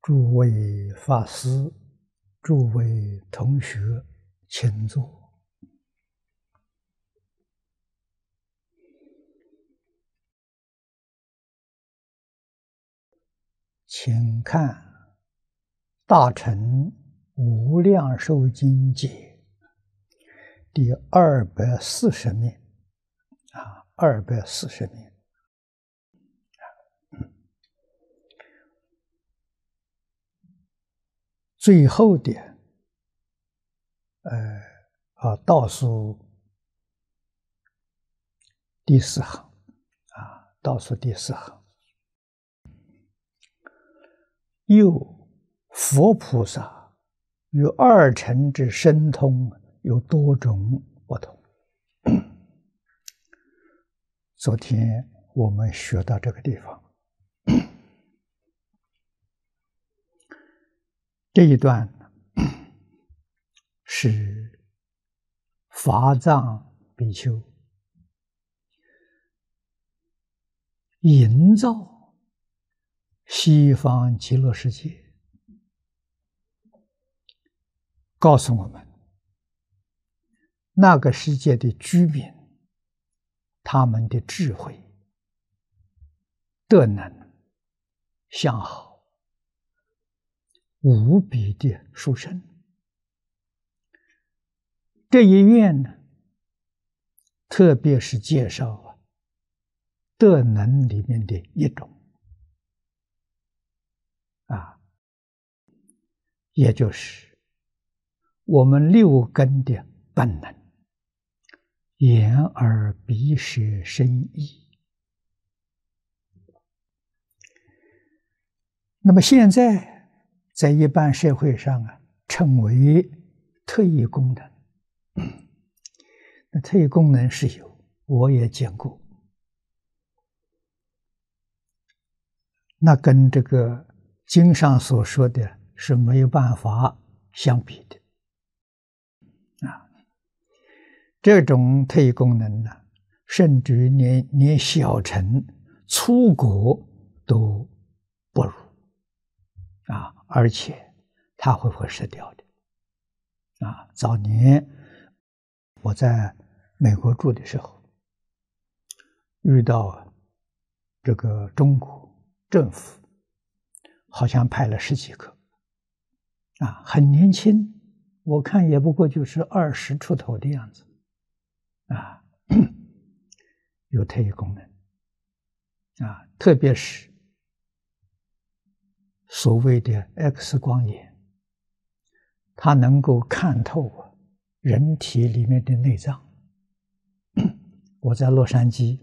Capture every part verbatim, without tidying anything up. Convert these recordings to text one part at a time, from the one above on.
诸位法师、诸位同学，请坐。请看《大乘无量寿经解》第二百四十面啊，二百四十面。最后的呃啊倒数第四行啊，倒数第四行，又佛菩萨与二乘之神通有多种不同。昨天我们学到这个地方，这一段是法藏比丘营造西方极乐世界，告诉我们那个世界的居民，他们的智慧、德能、相好无比的殊胜。这一愿呢，特别是介绍啊德能里面的一种啊，也就是我们六根的本能，眼耳鼻舌身意。那么现在在一般社会上啊，称为特异功能。那特异功能是有，我也见过。那跟这个经上所说的是没有办法相比的啊。这种特异功能呢，甚至于连连小乘出国都不如啊，而且它会会失掉的啊。早年我在美国住的时候，遇到这个中国政府好像派了十几个啊，很年轻，我看也不过就是二十出头的样子啊，有特异功能啊，特别是所谓的 X 光眼，它能够看透人体里面的内脏。我在洛杉矶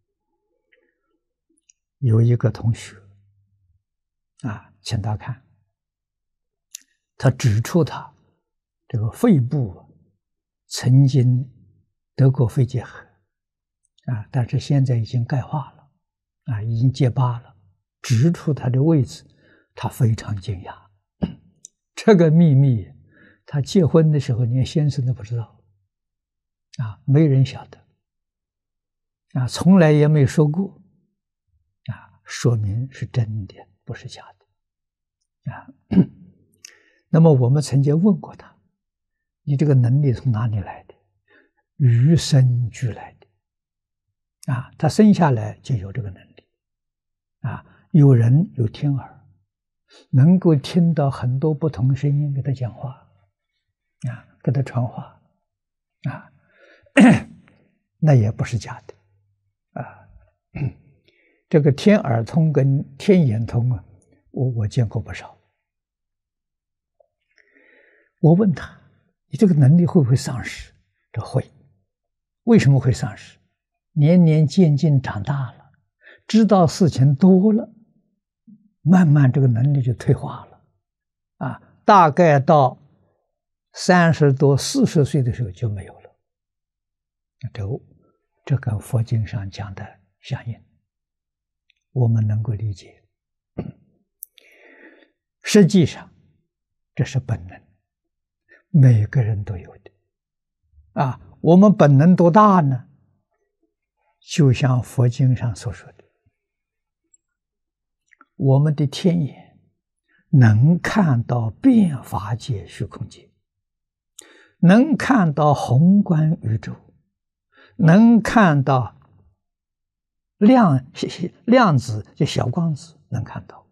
有一个同学啊，请他看，他指出他这个肺部曾经得过肺结核啊，但是现在已经钙化了啊，已经结疤了，指出他的位置，他非常惊讶。这个秘密他结婚的时候连先生都不知道啊，没人晓得啊，从来也没说过啊，说明是真的，不是假的啊。那么我们曾经问过他，你这个能力从哪里来的？与生俱来的啊，他生下来就有这个能力啊。有人有天耳，能够听到很多不同声音给他讲话啊，给他传话啊，那也不是假的啊。这个天耳通跟天眼通啊，我我见过不少。我问他，你这个能力会不会丧失？这会。为什么会丧失？年年渐渐长大了，知道事情多了，慢慢这个能力就退化了啊，大概到三十多四十岁的时候就没有了。这这跟佛经上讲的相应，我们能够理解。实际上这是本能，每个人都有的啊。我们本能多大呢？就像佛经上所说的，我们的天眼能看到变法界、虚空界，能看到宏观宇宙，能看到量量子就小光子，能看到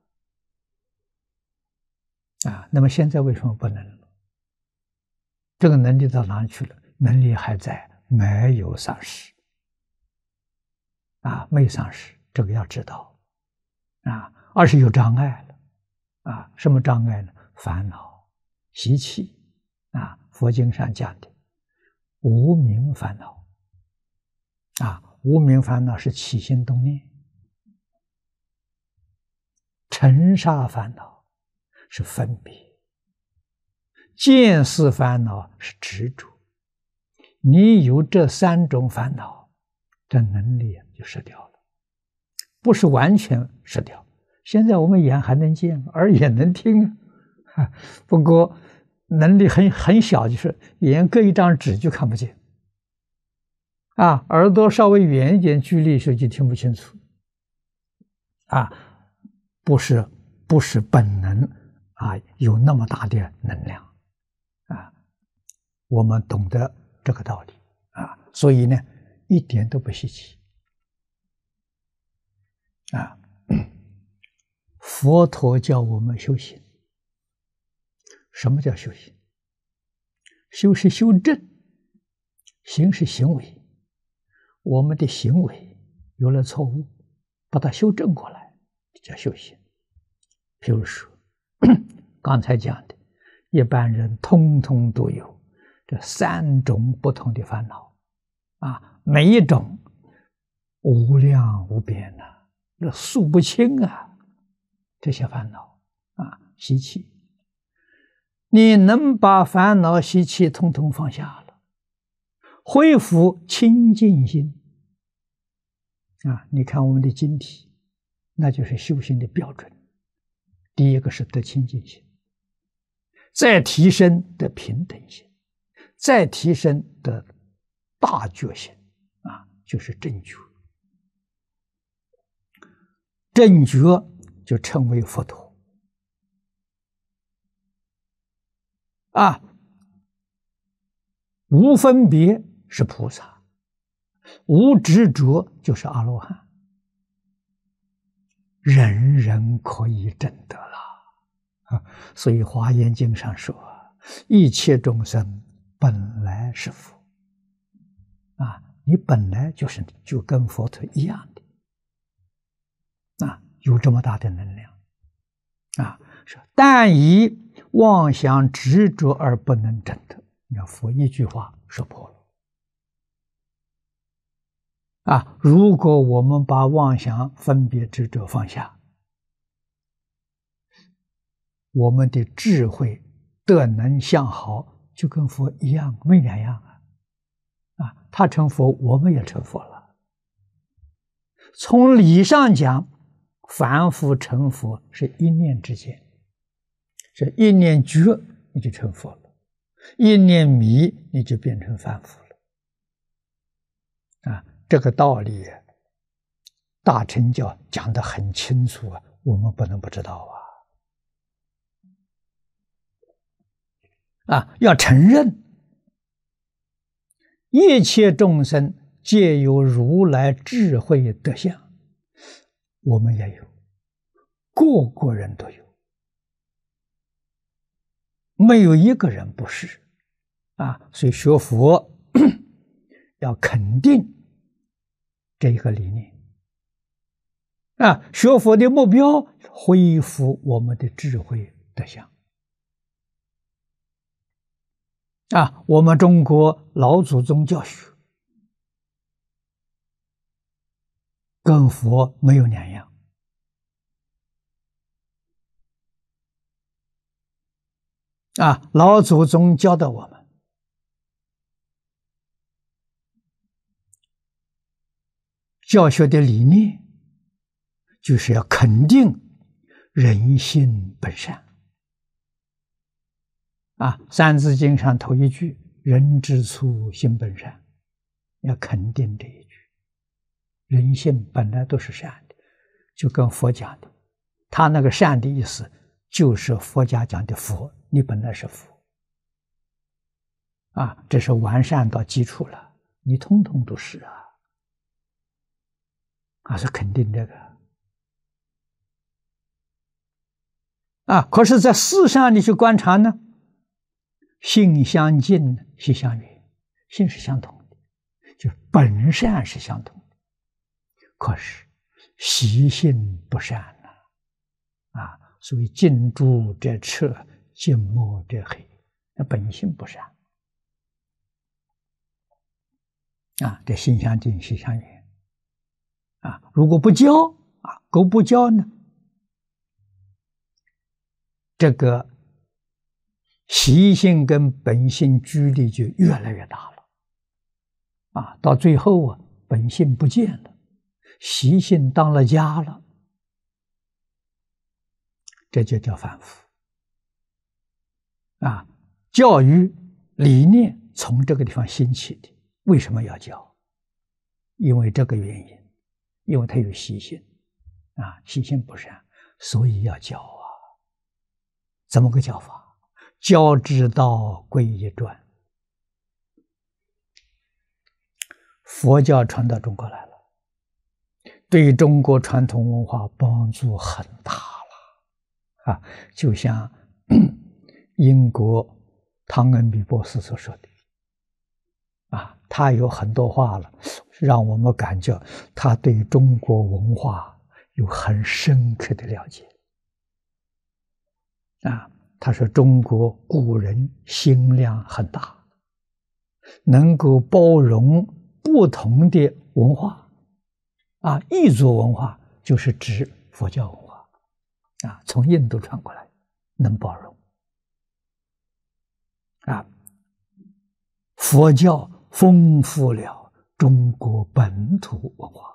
啊。那么现在为什么不能了？这个能力到哪里去了？能力还在，没有丧失啊，没丧失，这个要知道啊，而是有障碍了啊。什么障碍呢？烦恼、习气啊。佛经上讲的无明烦恼啊，无明烦恼是起心动念，尘沙烦恼是分别，见思烦恼是执着。你有这三种烦恼，这能力就失掉了，不是完全失掉。现在我们眼还能见，耳也能听，不过能力很很小，就是眼隔一张纸就看不见啊，耳朵稍微远一点距离时就听不清楚啊，不是不是本能啊，有那么大的能量啊，我们懂得这个道理啊，所以呢，一点都不稀奇啊。佛陀教我们修行，什么叫修行？修是修正，行是行为。我们的行为有了错误，把它修正过来，叫修行。譬如说，刚才讲的，一般人通通都有这三种不同的烦恼啊，每一种无量无边呐、啊，那数不清啊。这些烦恼啊，习气，你能把烦恼习气统统放下了，恢复清净心啊！你看我们的经体，那就是修行的标准。第一个是得清净心，再提升得平等心，再提升得大觉心啊，就是正觉。正觉就称为佛陀啊，无分别是菩萨，无执着就是阿罗汉，人人可以证得了啊！所以《华严经》上说，一切众生本来是佛啊，你本来就是就跟佛陀一样的啊，有这么大的能量啊！是但以妄想执着而不能证得。你看佛一句话说破了啊！如果我们把妄想分别执着放下，我们的智慧德能相好就跟佛一样，没两样啊！啊，他成佛，我们也成佛了。从理上讲，凡夫成佛是一念之间，是一念觉你就成佛了，一念迷你就变成凡夫了啊！这个道理大乘教讲得很清楚啊，我们不能不知道啊！啊，要承认一切众生皆有如来智慧德相，我们也有，个个人都有，没有一个人不是啊！所以学佛要肯定这个理念啊！学佛的目标恢复我们的智慧德相啊！我们中国老祖宗教学跟佛没有两样啊！老祖宗教导我们，教学的理念就是要肯定人性本善啊！《三字经》上头一句“人之初，性本善”，要肯定这一句。人性本来都是善的，就跟佛讲的，他那个善的意思就是佛家讲的佛，你本来是佛啊，这是完善到基础了，你通通都是啊，啊是肯定这个啊。可是，在事上你去观察呢，性相近，习相远，性是相同的，就本善是相同的，可是习性不善呐，啊，所以近朱者赤，近墨者黑，那本性不善啊，这性相近，习相远啊。如果不教啊，狗不教呢，这个习性跟本性距离就越来越大了啊，到最后啊，本性不见了，习性当了家了，这就叫反腐啊。教育理念从这个地方兴起的，为什么要教？因为这个原因，因为它有习性啊，习性不善，所以要教啊。怎么个教法？教之道贵一传，佛教传到中国来了，对中国传统文化帮助很大了啊！就像英国汤恩比博士所说的啊，他有很多话了，让我们感觉他对中国文化有很深刻的了解啊。他说中国古人心量很大，能够包容不同的文化啊，异族文化就是指佛教文化啊，从印度传过来能包容啊。佛教丰富了中国本土文化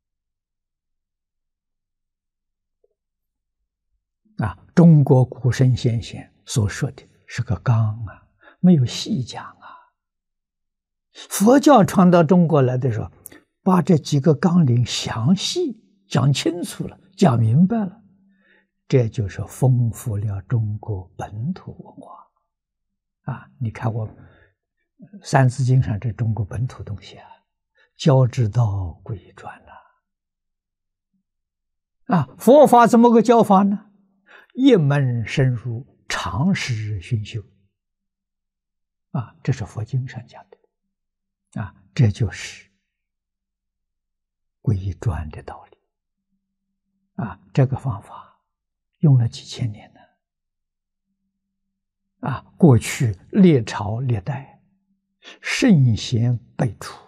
啊，中国古圣先贤所说的是个纲啊，没有细讲啊。佛教传到中国来的时候，把这几个纲领详细讲清楚了，讲明白了，这就是丰富了中国本土文化啊。你看我《三字经》上这中国本土东西啊，教之道贵一传了啊。佛法怎么个教法呢？一门深入，常识熏修啊，这是佛经上讲的啊，这就是皈依专的道理啊。这个方法用了几千年了啊，过去历朝历代圣贤辈出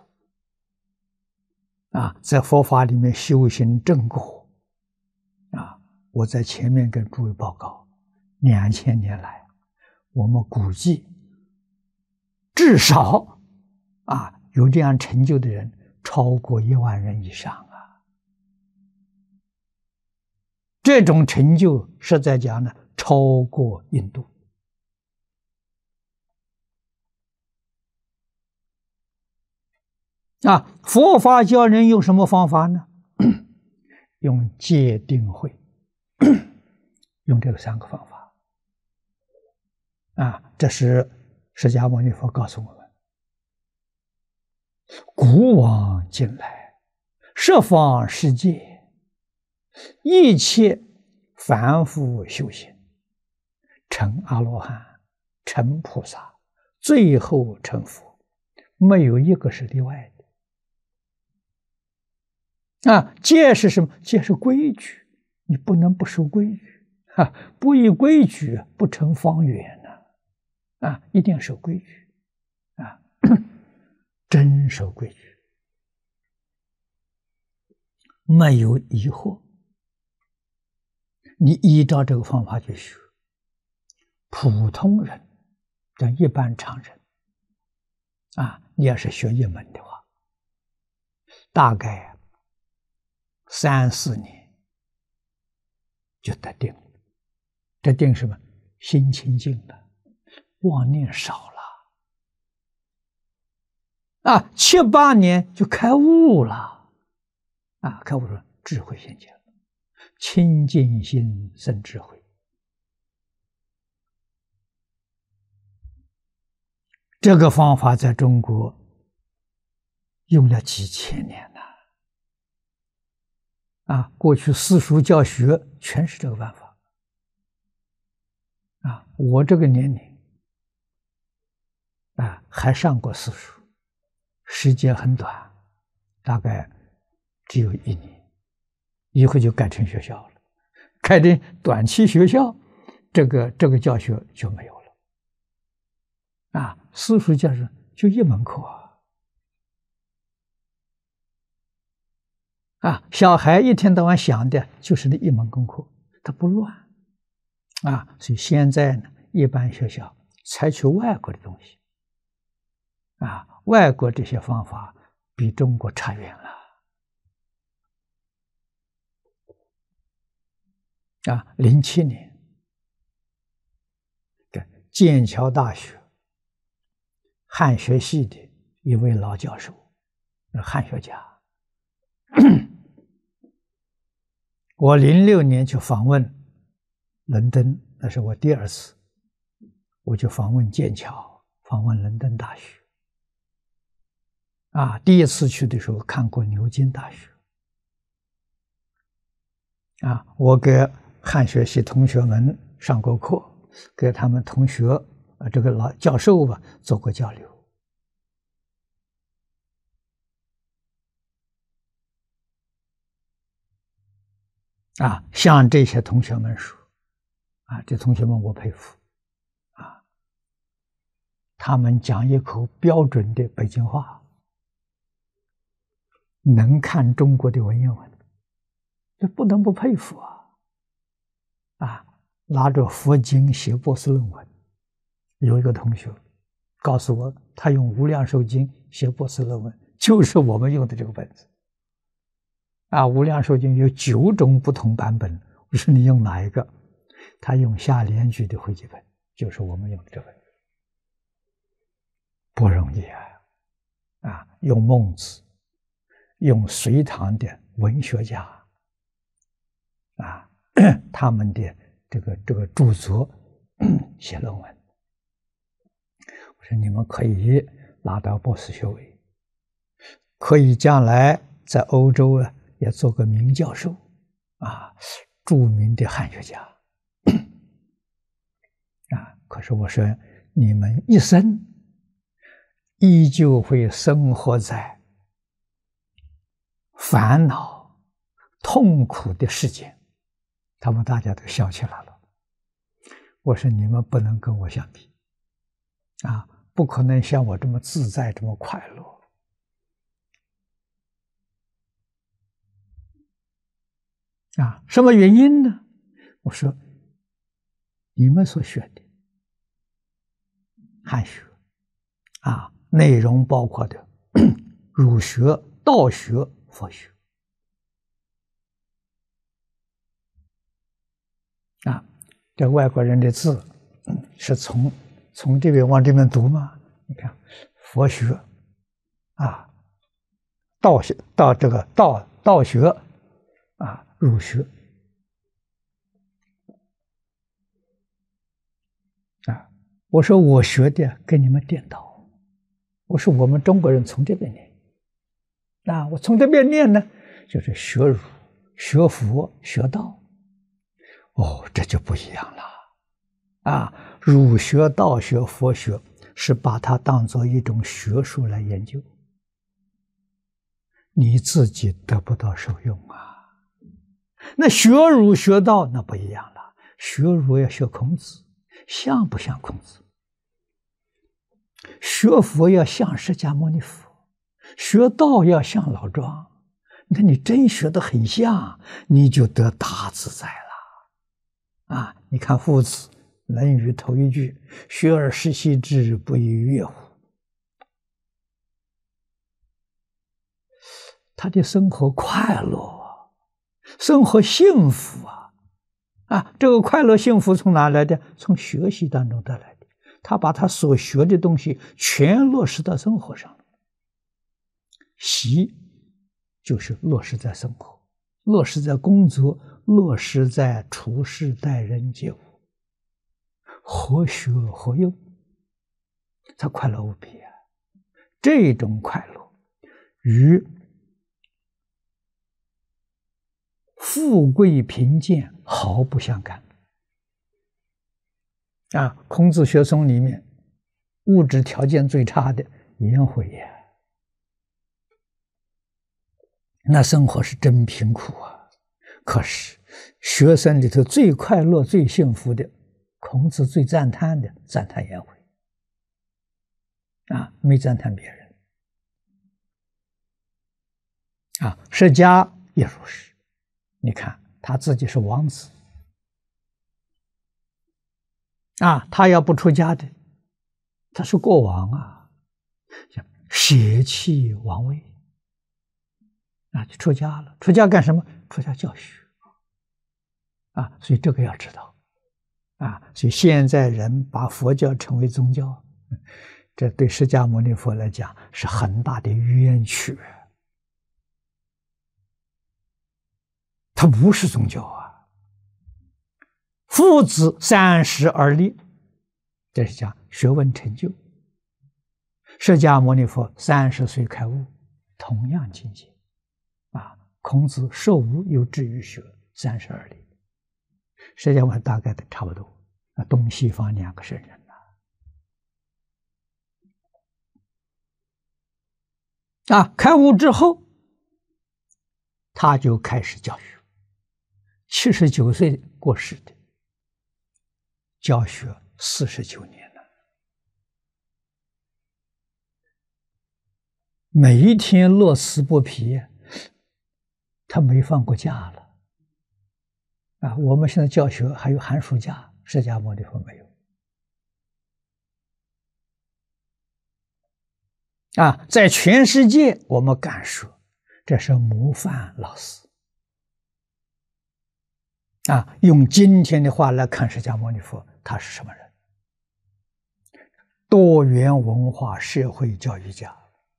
啊，在佛法里面修行正果啊。我在前面跟诸位报告，两千年来，我们估计至少啊有这样成就的人超过一万人以上啊。这种成就实在讲呢，超过印度啊。佛法教人用什么方法呢？用戒定慧。用这个三个方法啊，这是释迦牟尼佛告诉我们：古往今来，十方世界一切凡夫修行，成阿罗汉，成菩萨，最后成佛，没有一个是例外的啊。戒是什么？戒是规矩，你不能不守规矩。啊，不依规矩不成方圆呢，啊，一定要守规矩，啊，真守规矩，没有疑惑，你依照这个方法去学。普通人，但一般常人，啊，你要是学一门的话，大概三四年就得定了。这定什么？心清净了，妄念少了啊，七八年就开悟了啊，开悟了，智慧现前了，清净心生智慧这个方法在中国用了几千年了。啊，过去私塾教学全是这个办法。啊，我这个年龄，啊，还上过私塾，时间很短，大概只有一年，以后就改成学校了。改成短期学校，这个这个教学就没有了。啊，私塾教学就一门课啊。啊，小孩一天到晚想的就是那一门功课，他不乱。啊，所以现在呢，一般学校采取外国的东西。啊，外国这些方法比中国差远了。啊，零七年，剑桥大学汉学系的一位老教授，汉学家。我零六年去访问伦敦，那是我第二次，我就访问剑桥，访问伦敦大学。啊，第一次去的时候看过牛津大学。啊，我给汉学系同学们上过课，给他们同学啊这个老教授吧做过交流。啊，向这些同学们说，啊，这同学们我佩服，啊，他们讲一口标准的北京话，能看中国的文言文，这不能不佩服啊！啊，拿着佛经写博士论文，有一个同学告诉我，他用《无量寿经》写博士论文，就是我们用的这个本子。啊，《无量寿经》有九种不同版本，我说你用哪一个？他用下联句的汇集本，就是我们用的这本，不容易啊！啊，用孟子，用隋唐的文学家，啊，他们的这个这个著作写论文，我说你们可以拿到博士学位，可以将来在欧洲啊。也做个名教授，啊，著名的汉学家，啊，可是我说你们一生依旧会生活在烦恼、痛苦的世界，他们大家都笑起来了。我说你们不能跟我相比，啊，不可能像我这么自在、这么快乐。啊，什么原因呢？我说，你们所学的汉学，啊，内容包括的儒学、道学、佛学，啊，这外国人的字是从从这边往这边读吗？你看，佛学，啊，道学到这个道道学，啊。儒学啊，我说我学的跟你们颠倒，我说我们中国人从这边念，啊，我从这边念呢，就是学儒、学佛、学道，哦，这就不一样了，啊，儒学、道学、佛学是把它当作一种学术来研究，你自己得不到受用啊。那学儒学道那不一样了，学儒要学孔子，像不像孔子？学佛要像释迦牟尼佛，学道要像老庄。那你真学得很像，你就得大自在了。啊，你看夫子，《论语》头一句：“学而时习之，不亦说乎？”他的生活快乐。生活幸福啊！啊，这个快乐幸福从哪来的？从学习当中得来的。他把他所学的东西全落实到生活上了。习就是落实在生活，落实在工作，落实在处事待人接物，何学何用？ 他快乐无比啊！这种快乐与富贵贫贱毫不相干啊！孔子学松里面，物质条件最差的颜回呀，那生活是真贫苦啊！可是学生里头最快乐、最幸福的，孔子最赞叹的，赞叹颜回啊，没赞叹别人啊。释迦也如是，你看他自己是王子啊，他要不出家的，他是国王啊，舍弃王位啊，就出家了。出家干什么？出家教学啊，所以这个要知道啊。所以现在人把佛教称为宗教，这对释迦牟尼佛来讲是很大的冤屈。它不是宗教啊！父子三十而立，这是讲学问成就。释迦牟尼佛三十岁开悟，同样境界啊。孔子受无有志于学，三十而立。释迦牟尼大概都差不多啊，东西方两个圣人呐啊。开悟之后，他就开始教学。七十九岁过世的，教学四十九年了，每一天乐此不疲，他没放过假了啊！我们现在教学还有寒暑假，释迦牟尼佛没有啊！在全世界，我们敢说这是模范老师。啊，用今天的话来看，释迦牟尼佛他是什么人？多元文化社会教育家，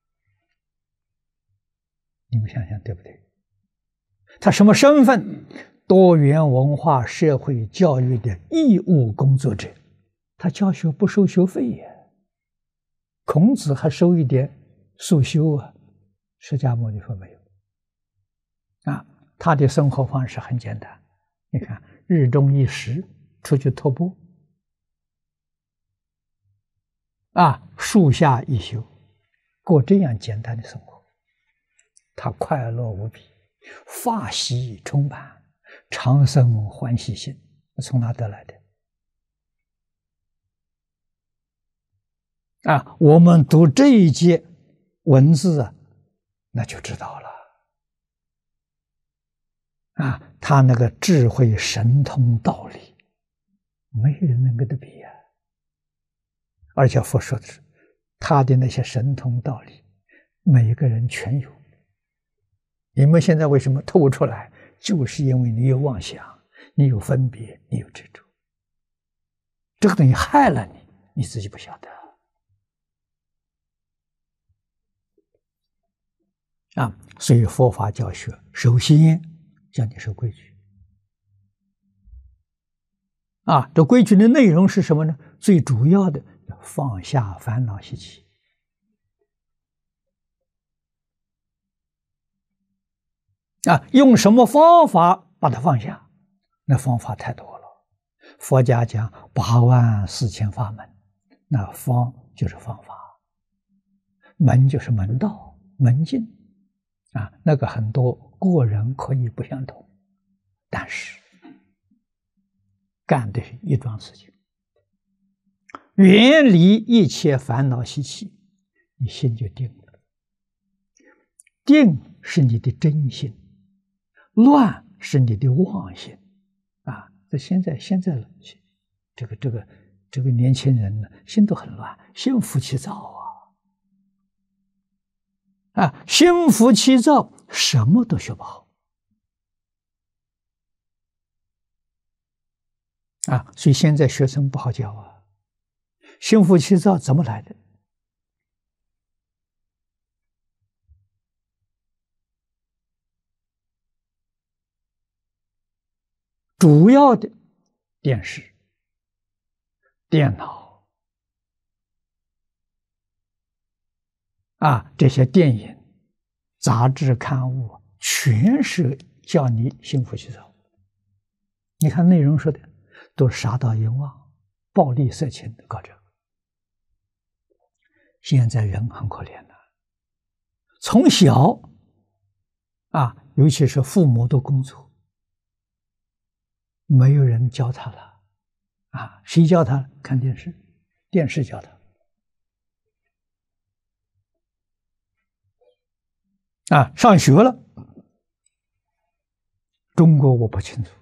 你们想想对不对？他什么身份？多元文化社会教育的义务工作者，他教学不收学费呀。孔子还收一点束修啊，释迦牟尼佛没有。啊，他的生活方式很简单。你看，日中一时出去徒步，啊，树下一宿，过这样简单的生活，他快乐无比，法喜充满，常生欢喜心，从哪得来的？啊，我们读这一节文字啊，那就知道了。啊，他那个智慧神通道理，没人能跟他比啊！而且佛说的是，他的那些神通道理，每一个人全有。你们现在为什么透出来？就是因为你有妄想，你有分别，你有执着，这个东西害了你，你自己不晓得啊！所以佛法教学，首先叫你守规矩啊！这规矩的内容是什么呢？最主要的放下烦恼习气啊！用什么方法把它放下？那方法太多了。佛家讲八万四千法门，那方就是方法，门就是门道、门径啊。那个很多个人可以不相同，但是干的是一桩事情，远离一切烦恼习气，你心就定了。定是你的真心，乱是你的妄心啊！这现在现在这个这个这个年轻人呢，心都很乱，心浮气躁啊！啊，心浮气躁，什么都学不好啊！所以现在学生不好教啊，心浮气躁怎么来的？主要的电视、电脑啊，这些电影、杂志、刊物，全是叫你幸福去走。你看内容说的都杀盗淫妄、暴力色情的搞这个。现在人很可怜的，从小啊，尤其是父母都工作，没有人教他了啊，谁教他？看电视，电视教他。啊，上学了，中国我不清楚。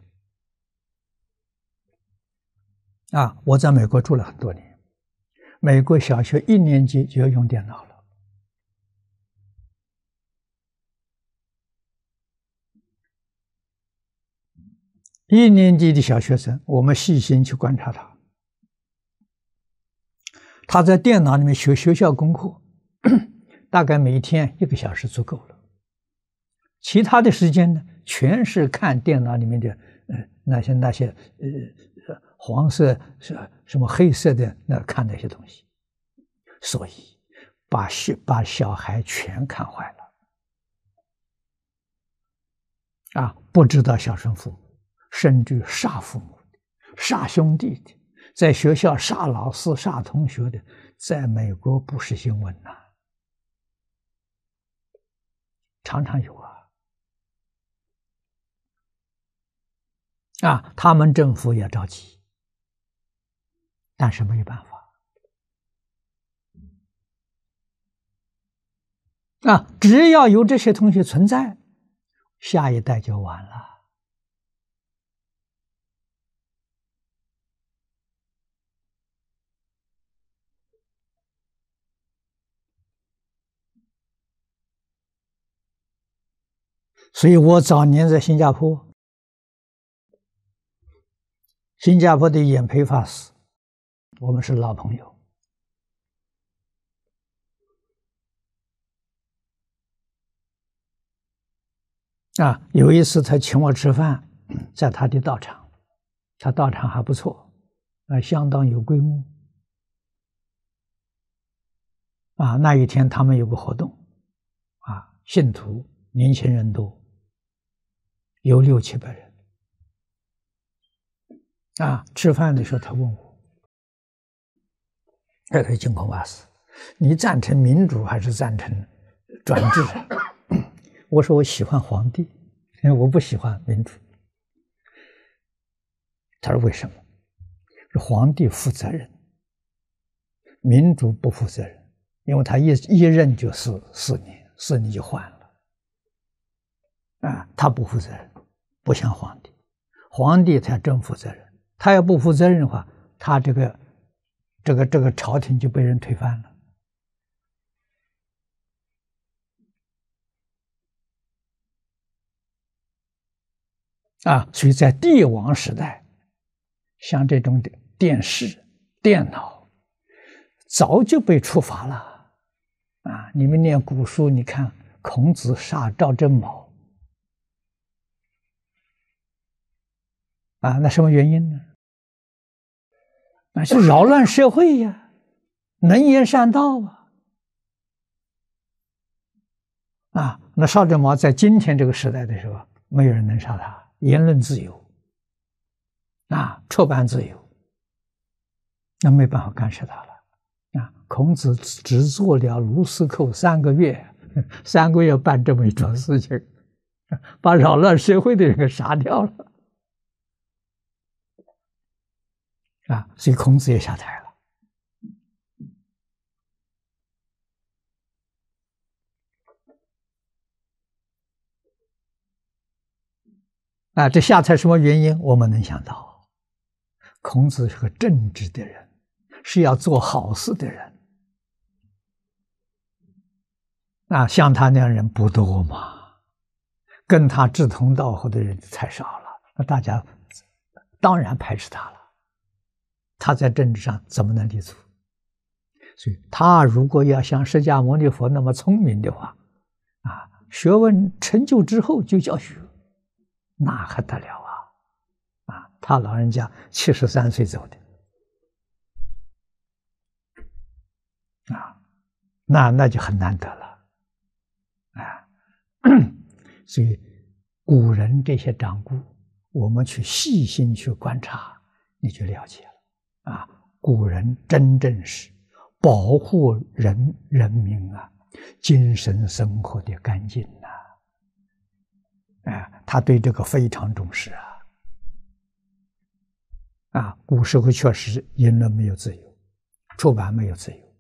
啊，我在美国住了很多年，美国小学一年级就要用电脑了。一年级的小学生，我们细心去观察他，他在电脑里面学学校功课，大概每天一个小时足够了。其他的时间呢，全是看电脑里面的呃那些那些呃黄色是什么黑色的那看那些东西，所以把小把小孩全看坏了啊！不知道孝顺父母，甚至杀父母的、杀兄弟的，在学校杀老师、杀同学的，在美国不是新闻呐、啊，常常有啊。啊，他们政府也着急，但是没有办法。啊，只要有这些东西存在，下一代就完了。所以我早年在新加坡，新加坡的演培法师，我们是老朋友。啊，有一次他请我吃饭，在他的道场，他道场还不错，啊，相当有规模。啊，那一天他们有个活动，啊，信徒年轻人多，有六七百人。啊，吃饭的时候他问我，他说：“净空法师，你赞成民主还是赞成专制？”我说：“我喜欢皇帝，我不喜欢民主。”他说：“为什么？”皇帝负责任，民主不负责任，因为他一一任就是四年，四年就换了。啊，他不负责任，不像皇帝，皇帝才真负责任。他要不负责任的话，他这个这个这个朝廷就被人推翻了。啊，所以在帝王时代，像这种电视、电脑，早就被处罚了。啊，你们念古书，你看孔子杀赵正卯，啊，那什么原因呢？那是扰乱社会呀，能言善道啊！啊，那邵正卯在今天这个时代的时候，没有人能杀他，言论自由，啊，出版自由，那没办法干涉他了。啊，孔子只做了卢司寇三个月，三个月办这么一桩事情，把扰乱社会的人给杀掉了。啊，所以孔子也下台了。啊，这下台什么原因？我们能想到，孔子是个正直的人，是要做好事的人。啊，像他那样人不多嘛，跟他志同道合的人太少了，那大家当然排斥他了。他在政治上怎么能立足？所以他如果要像释迦牟尼佛那么聪明的话，啊，学问成就之后就教学，那还得了啊！啊，他老人家七十三岁走的，啊， 那那就很难得了啊。所以古人这些掌故，我们去细心去观察，你就了解了啊。古人真正是保护人人民啊精神生活的干净呐，啊，他对这个非常重视啊。啊，古时候确实言论没有自由，出版没有自由，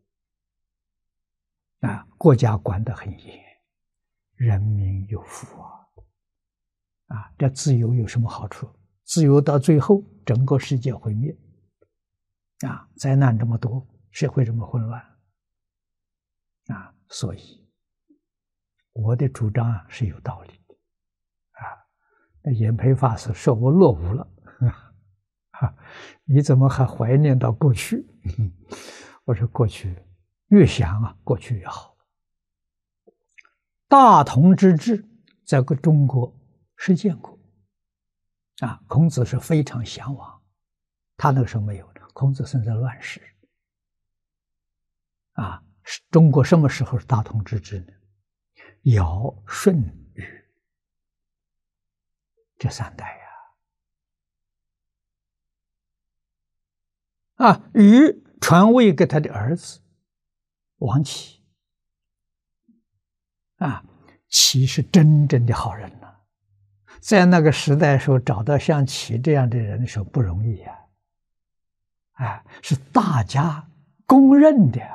啊，国家管得很严，人民有福啊。啊，这自由有什么好处？自由到最后，整个世界毁灭，啊，灾难这么多，社会这么混乱，啊，所以我的主张是有道理的，啊，那演培法师说我落伍了，啊，你怎么还怀念到过去？我说过去越想啊，过去越好。大同之治在个中国实践过，啊，孔子是非常向往，他那个时候没有的。孔子生在乱世，啊，中国什么时候是大同之治呢？尧、舜、禹这三代呀，啊，禹传位给他的儿子王启，啊，启是真正的好人了。在那个时代时候，找到像启这样的人的时候不容易呀，啊，是大家公认的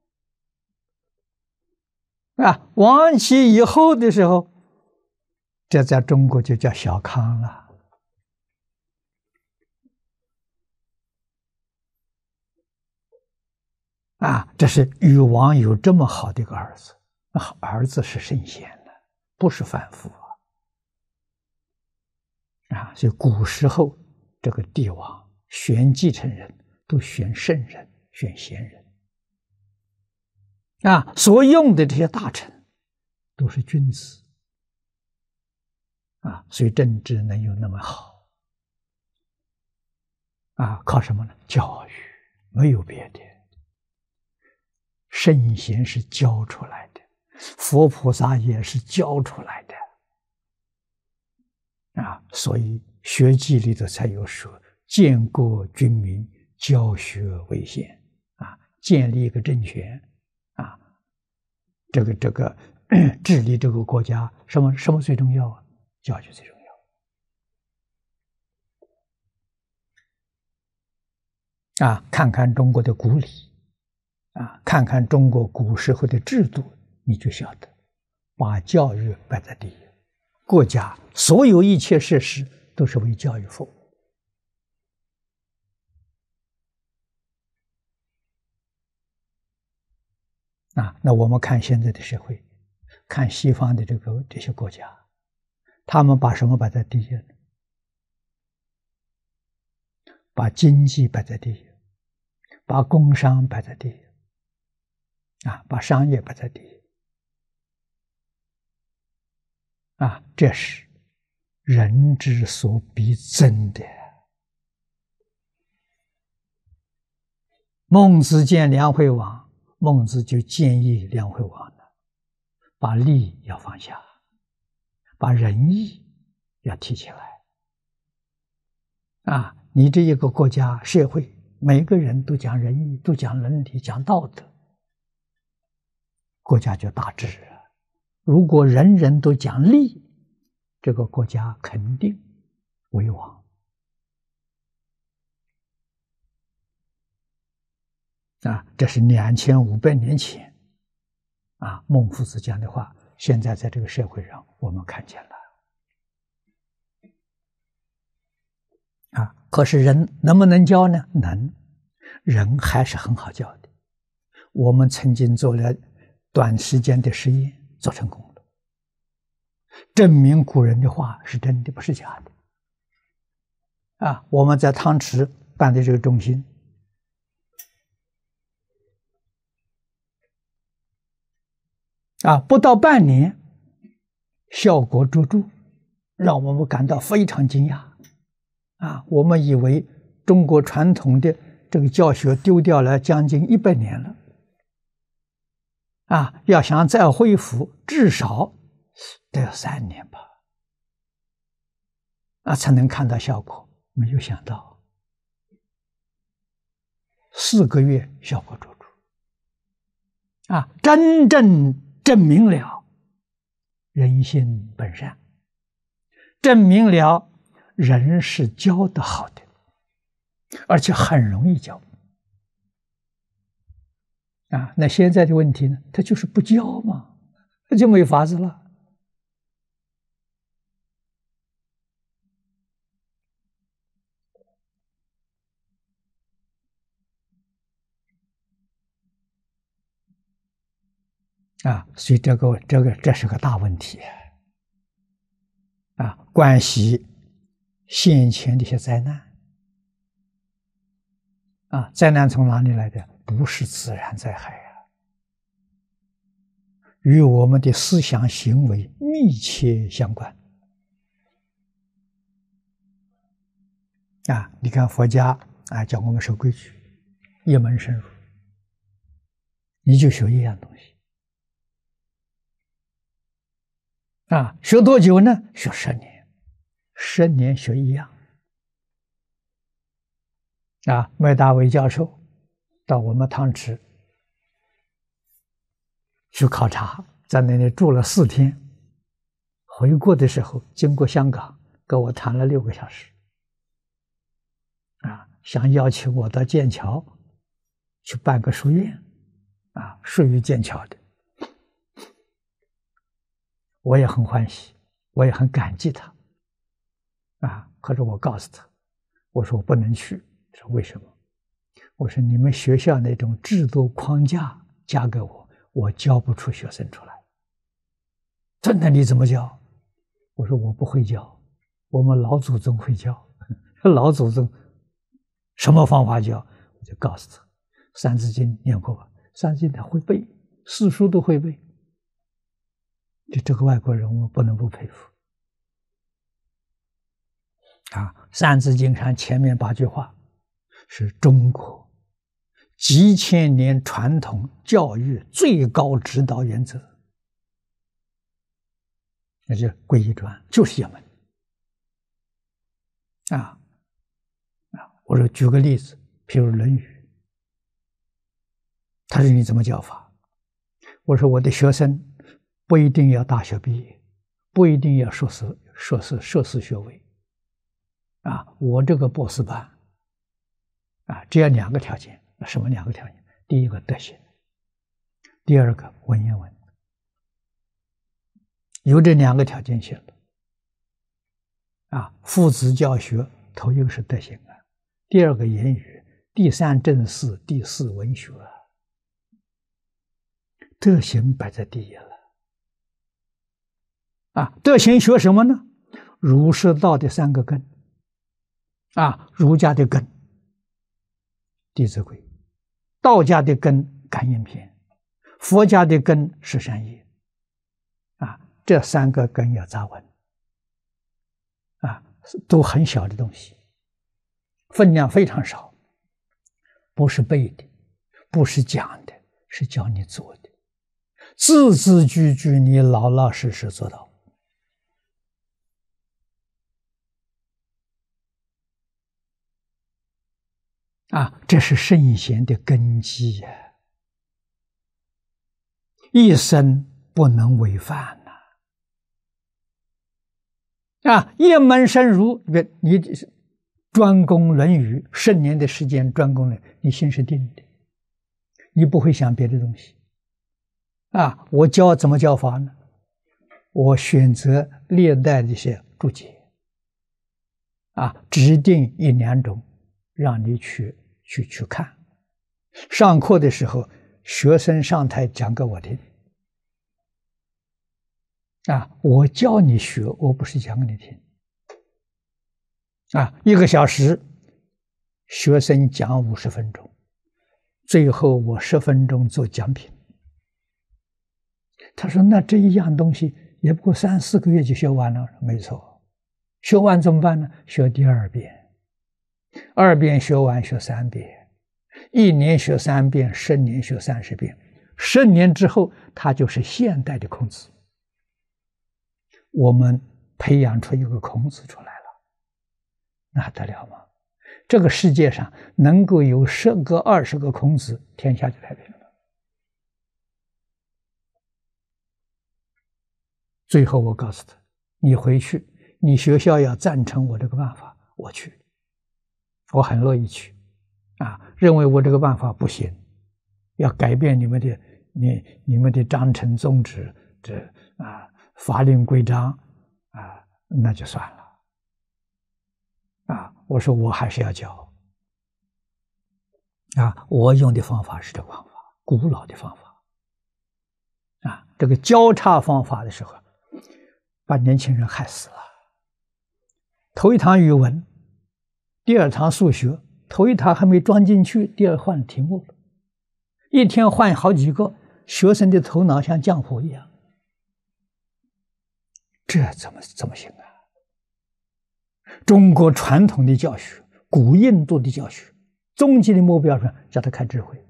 啊。王启以后的时候，这在中国就叫小康了。啊，这是禹王有这么好的一个儿子，儿子是圣贤的，不是凡夫啊。啊，所以古时候这个帝王选继承人都选圣人，选贤人。啊，所用的这些大臣都是君子。啊，所以政治能有那么好。啊，靠什么呢？教育，没有别的。圣贤是教出来的，佛菩萨也是教出来的。啊，所以学记里头才有说建国军民，教学为先。啊，建立一个政权，啊，这个这个治理这个国家，什么什么最重要啊？教育最重要。啊，看看中国的古礼，啊，看看中国古时候的制度，你就晓得，把教育摆在第一。国家所有一切设施都是为教育服务。啊，那我们看现在的社会，看西方的这个这些国家，他们把什么摆在第一呢？把经济摆在第一，把工商摆在第一，啊，把商业摆在第一。啊，这是人之所必争的。孟子见梁惠王，孟子就建议梁惠王呢，把利要放下，把仁义要提起来。啊，你这一个国家社会，每个人都讲仁义，都讲伦理，讲道德，国家就大治啊。如果人人都讲利，这个国家肯定危亡。啊，这是两千五百年前啊孟夫子讲的话，现在在这个社会上我们看见了。啊，可是人能不能教呢？能，人还是很好教的。我们曾经做了短时间的实验，做成功了，证明古人的话是真的，不是假的。啊，我们在汤池办的这个中心，啊，不到半年，效果卓著，让我们感到非常惊讶。啊，我们以为中国传统的这个教学丢掉了将近一百年了。 啊，要想再恢复，至少得要三年吧，啊，才能看到效果。没有想到，四个月效果卓出，啊，真正证明了人性本善，证明了人是教得好的，而且很容易教。啊，那现在的问题呢？他就是不教嘛，那就没法子了。啊，所以这个这个这是个大问题啊，关系先前的一些灾难啊，灾难从哪里来的？不是自然灾害啊，与我们的思想行为密切相关啊。你看佛家啊，教我们守规矩，一门深入，你就学一样东西。啊，学多久呢？学十年，十年学一样。啊，麦大伟教授到我们汤池去考察，在那里住了四天。回国的时候，经过香港，跟我谈了六个小时。啊，想邀请我到剑桥去办个书院，啊，属于剑桥的。我也很欢喜，我也很感激他，啊！可是我告诉他，我说我不能去，他说为什么？我说你们学校那种制度框架加给我，我教不出学生出来。真的你怎么教？我说我不会教，我们老祖宗会教，老祖宗什么方法教？我就告诉他，《三字经》念过吧，《三字经》他会背，四书都会背。就这个外国人，我不能不佩服啊！《三字经》上前面八句话是中国几千年传统教育最高指导原则，那就皈依传，就是一门啊啊！我说举个例子，譬如《论语》，他说你怎么教法？我说我的学生不一定要大学毕业，不一定要硕士、硕士、硕士学位，啊，我这个博士班，啊，只要两个条件，什么两个条件？第一个德行，第二个文言文，有这两个条件行了，啊，父子教学，头一个是德行啊，第二个言语，第三正事，第四文学，德行摆在第一了。啊，德行学什么呢？儒释道的三个根，啊，儒家的根《弟子规》，道家的根《感应篇》，佛家的根《十善业》，啊，这三个根要扎稳，啊，都很小的东西，分量非常少，不是背的，不是讲的，是教你做的，字字句句你老老实实做到。啊，这是圣贤的根基呀、啊，一生不能违犯呐、啊！啊，一门深入，你专攻《论语》十年的时间，专攻了，你心是定的，你不会想别的东西。啊，我教怎么教法呢？我选择历代的一些注解，啊，指定一两种。让你去去去看，上课的时候，学生上台讲给我听，啊，我教你学，我不是讲给你听，啊，一个小时，学生讲五十分钟，最后我十分钟做讲评。他说：“那这一样东西也不过三四个月就学完了。”没错，学完怎么办呢？学第二遍。二遍学完学三遍，一年学三遍，十年学三十遍， 十年之后，他就是现代的孔子。我们培养出一个孔子出来了，那得了吗？这个世界上能够有十个、二十个孔子，天下就太平了。最后我告诉他：“你回去，你学校要赞成我这个办法，我去，我很乐意去。啊，认为我这个办法不行，要改变你们的你你们的章程宗旨，这啊法令规章啊，那就算了。啊，我说我还是要教。啊，我用的方法是这个方法，古老的方法。啊，这个交叉方法的时候，把年轻人害死了。头一堂语文，第二堂数学，头一堂还没装进去，第二换题目了，一天换好几个，学生的头脑像浆糊一样，这怎么怎么行啊？中国传统的教学，古印度的教学，终极的目标是叫他开智慧，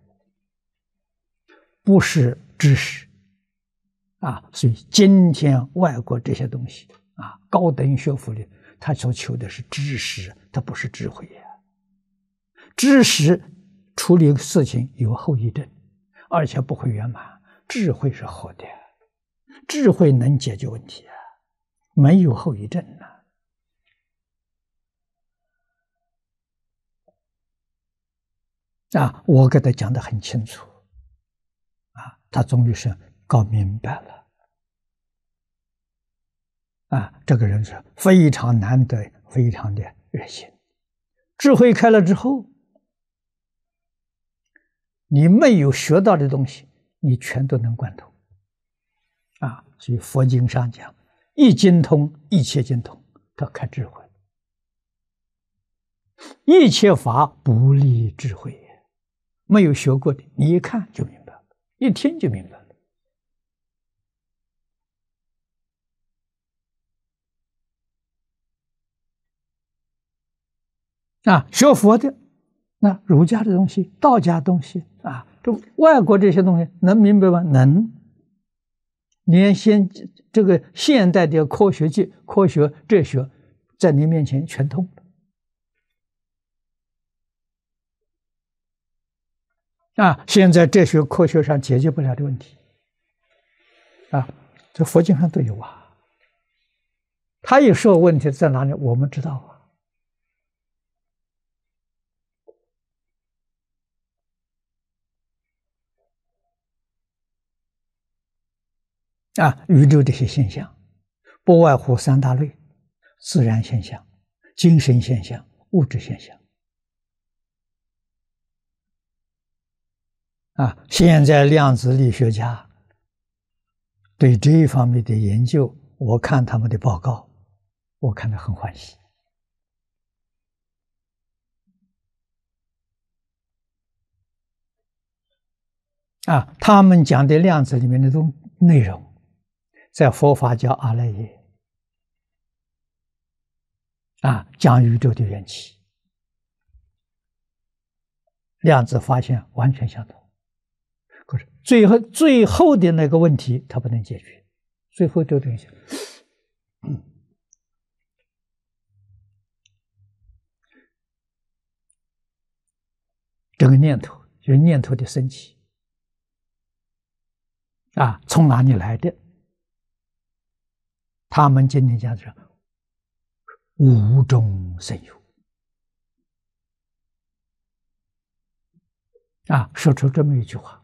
不是知识啊。所以今天外国这些东西啊，高等学府里，他所求的是知识，他不是智慧呀。知识处理事情有后遗症，而且不会圆满。智慧是活的，智慧能解决问题啊，没有后遗症呢。啊，我给他讲得很清楚，啊，他终于是搞明白了。啊，这个人是非常难得，非常的热心。智慧开了之后，你没有学到的东西，你全都能贯通。啊，所以佛经上讲，一经通，一切经通，他开智慧。一切法不离智慧。没有学过的，你一看就明白了，一听就明白了。啊，学佛的，那儒家的东西、道家的东西啊，这外国这些东西能明白吗？能。连现这个现代的科学界、科学哲学，在你面前全通了。啊，现在哲学科学上解决不了的问题，啊，这佛经上都有啊。他一说问题在哪里，我们知道啊。啊，宇宙这些现象，不外乎三大类：自然现象、精神现象、物质现象。啊，现在量子力学家对这一方面的研究，我看他们的报告，我看得很欢喜。啊，他们讲的量子里面的东内容，在佛法叫阿赖耶。啊，讲宇宙的缘起，量子发现完全相同。可是最后最后的那个问题，他不能解决。最后这个东西，嗯，这个念头就是念头的升起啊，从哪里来的？他们今天讲是无中生有啊，说出这么一句话。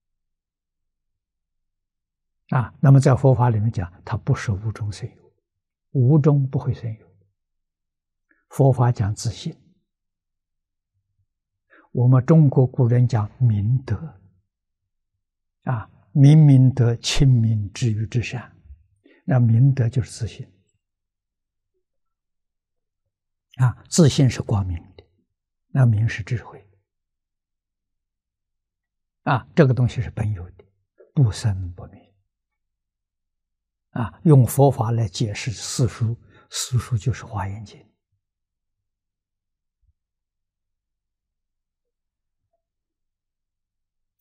啊，那么在佛法里面讲，它不是无中生有，无中不会生有。佛法讲自信，我们中国古人讲明德，啊，明明德，亲民，止于至善，那明德就是自信，啊，自信是光明的，那明是智慧，啊，这个东西是本有的，不生不灭。啊，用佛法来解释四书，四书就是《华严经》。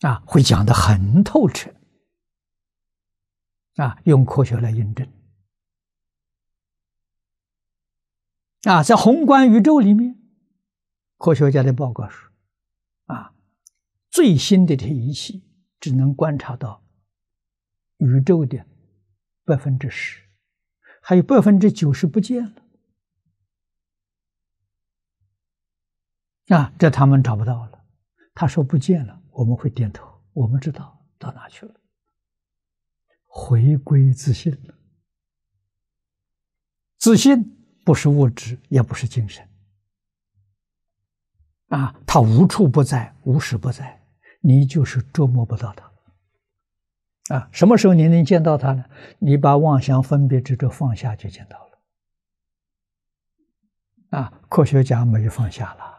啊，会讲得很透彻，啊，用科学来印证。啊，在宏观宇宙里面，科学家的报告说，啊，最新的这些仪器只能观察到宇宙的百分之十，还有百分之九十不见了。啊，这他们找不到了。他说不见了，我们会点头，我们知道到哪去了，回归自信了。自信不是物质，也不是精神，啊，它无处不在，无时不在，你就是捉摸不到它。啊，什么时候你能见到它呢？你把妄想分别执着放下，就见到了。啊，科学家没有放下了。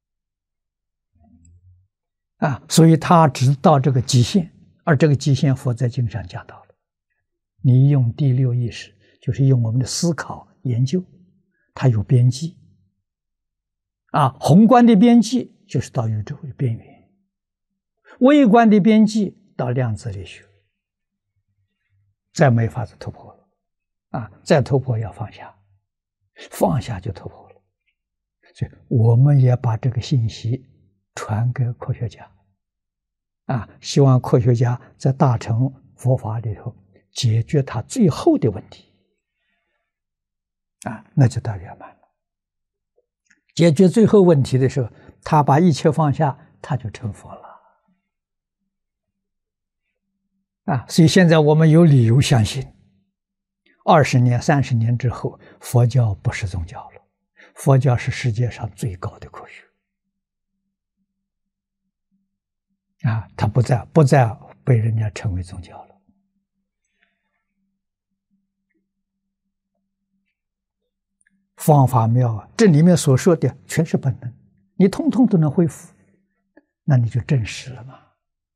啊，所以他只到这个极限，而这个极限佛在经上讲到了。你用第六意识，就是用我们的思考研究，它有边际。啊，宏观的边际就是到宇宙的边缘，微观的边际到量子力学，再没法子突破了。啊，再突破要放下，放下就突破了。所以我们也把这个信息传给科学家，啊，希望科学家在大乘佛法里头解决他最后的问题，啊，那就到圆满了。解决最后问题的时候，他把一切放下，他就成佛了。啊，所以现在我们有理由相信，二十年、三十年之后，佛教不是宗教了，佛教是世界上最高的科学。啊，它不再不再被人家称为宗教了。方法妙啊，这里面所说的全是本能，你通通都能恢复，那你就证实了嘛。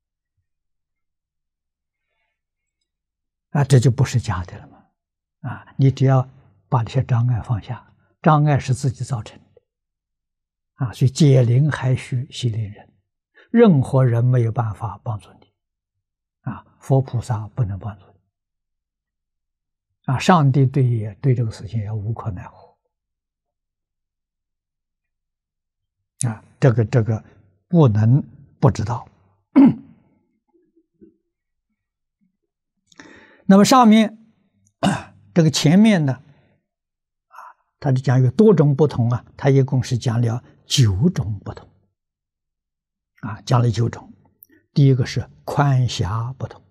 啊，这就不是假的了嘛。啊，你只要把这些障碍放下，障碍是自己造成的。啊，所以解铃还须系铃人。任何人没有办法帮助你，啊，佛菩萨不能帮助你，啊，上帝对也对这个事情也无可奈何，啊，这个这个不能不知道。那么上面这个前面呢，啊，他就讲有多种不同啊，他一共是讲了九种不同。啊，讲了九种。第一个是宽狭不同，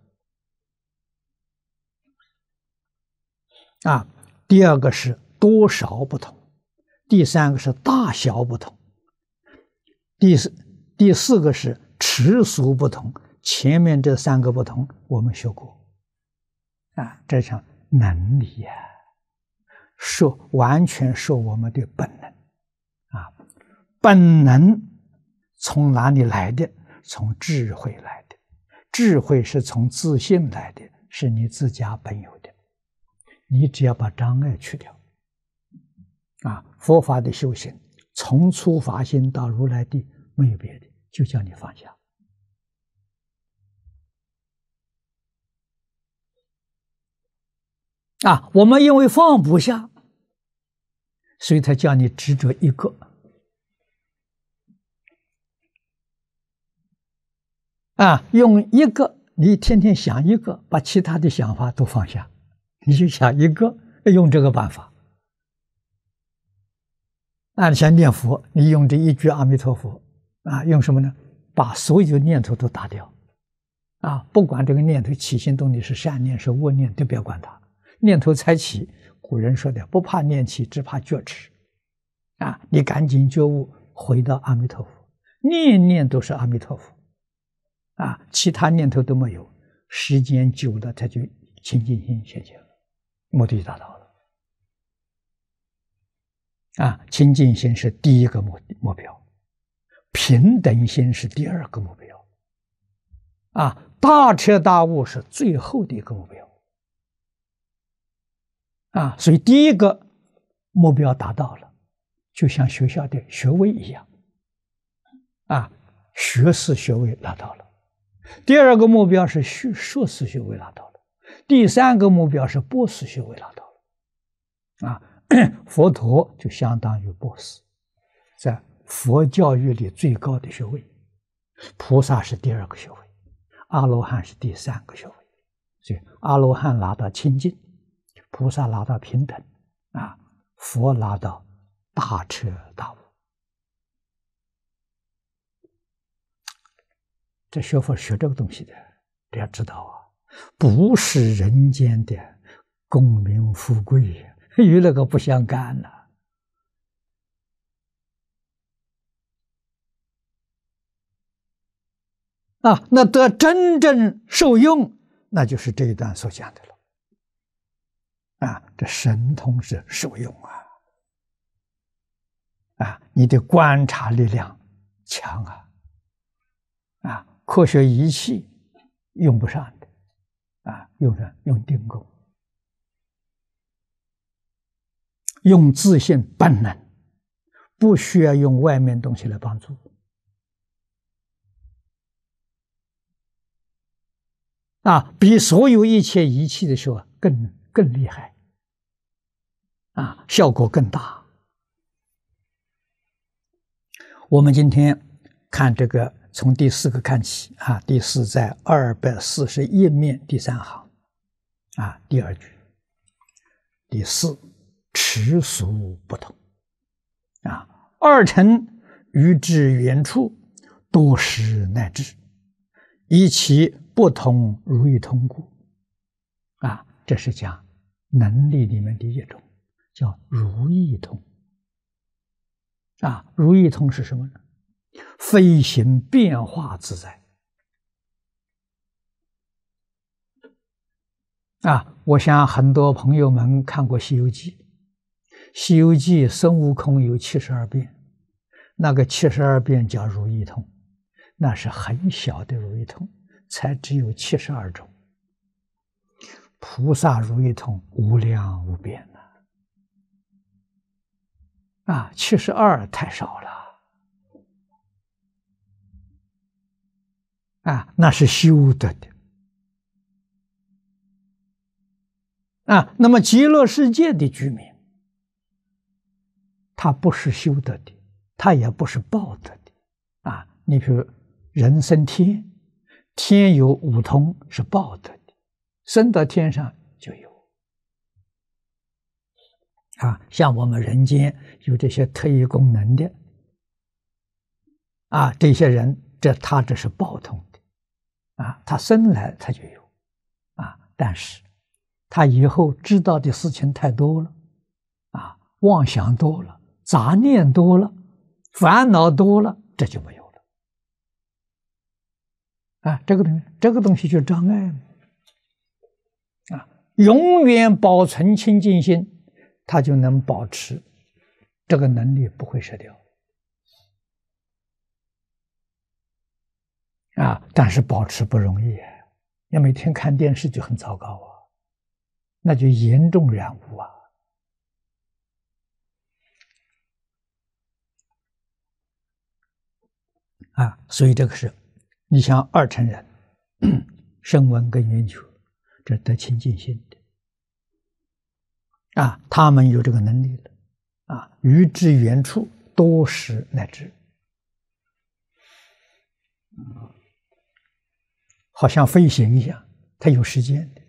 啊，第二个是多少不同，第三个是大小不同，第四第四个是尺俗不同。前面这三个不同我们学过，啊，这像能力呀、啊，受完全受我们的本能，啊，本能。从哪里来的？从智慧来的。智慧是从自信来的，是你自家本有的。你只要把障碍去掉，啊，佛法的修行，从初发心到如来地，没有别的，就叫你放下。啊，我们因为放不下，所以他叫你执着一个。啊，用一个，你天天想一个，把其他的想法都放下，你就想一个，用这个办法。啊，像念佛，你用这一句阿弥陀佛，啊，用什么呢？把所有念头都打掉。啊，不管这个念头起心动念是善念是恶念，都不要管它。念头才起，古人说的，不怕念起，只怕觉迟。啊，你赶紧觉悟，回到阿弥陀佛，念念都是阿弥陀佛。啊，其他念头都没有，时间久了，它就清净心现前了，目的达到了。啊，清净心是第一个目目标，平等心是第二个目标，啊，大彻大悟是最后的一个目标。啊，所以第一个目标达到了，就像学校的学位一样，啊，学士学位拿到了。 第二个目标是学硕士学位拿到了，第三个目标是博士学位拿到了。啊，佛陀就相当于博士，在佛教育里最高的学位，菩萨是第二个学位，阿罗汉是第三个学位。所以阿罗汉拿到清净，菩萨拿到平等，啊，佛拿到大彻大悟。这学佛学这个东西的，你要知道啊，不是人间的功名富贵，与那个不相干了。啊，那得真正受用，那就是这一段所讲的了。啊，这神通是受用啊！啊，你的观察力量强啊！啊，科学仪器用不上的，啊，用上用定功，用自性本能，不需要用外面东西来帮助。啊，比所有一切仪器的时候更更厉害，啊，效果更大。我们今天看这个，从第四个看起啊，第四在二百四十页面第三行，啊，第二句，第四持俗不同，啊，二乘于至远处，多识乃至，以其不同如意通故。啊，这是讲能力里面的一种，叫如意通。啊，如意通是什么呢？飞行变化自在。啊，我想很多朋友们看过《西游记》，《西游记》孙悟空有七十二变，那个七十二变叫如意通，那是很小的如意通，才只有七十二种。菩萨如意通无量无边了。啊，七十二太少了。啊，那是修得的。啊，那么极乐世界的居民，他不是修得的，他也不是报得的。啊，你比如人升天，天有五通是报得的，升到天上就有。啊，像我们人间有这些特异功能的，啊，这些人，这他这是报通的，啊，他生来他就有，啊，但是他以后知道的事情太多了，啊，妄想多了，杂念多了，烦恼多了，这就没有了。啊，这个东西，这个东西就障碍嘛。啊，永远保存清净心，他就能保持这个能力不会失掉。啊，但是保持不容易啊！要每天看电视就很糟糕啊，那就严重染污啊！啊，所以这个是，你像二乘人，声闻跟缘觉，这得清净心的啊，他们有这个能力了啊，于至远处多识乃至，好像飞行一样，它有时间的。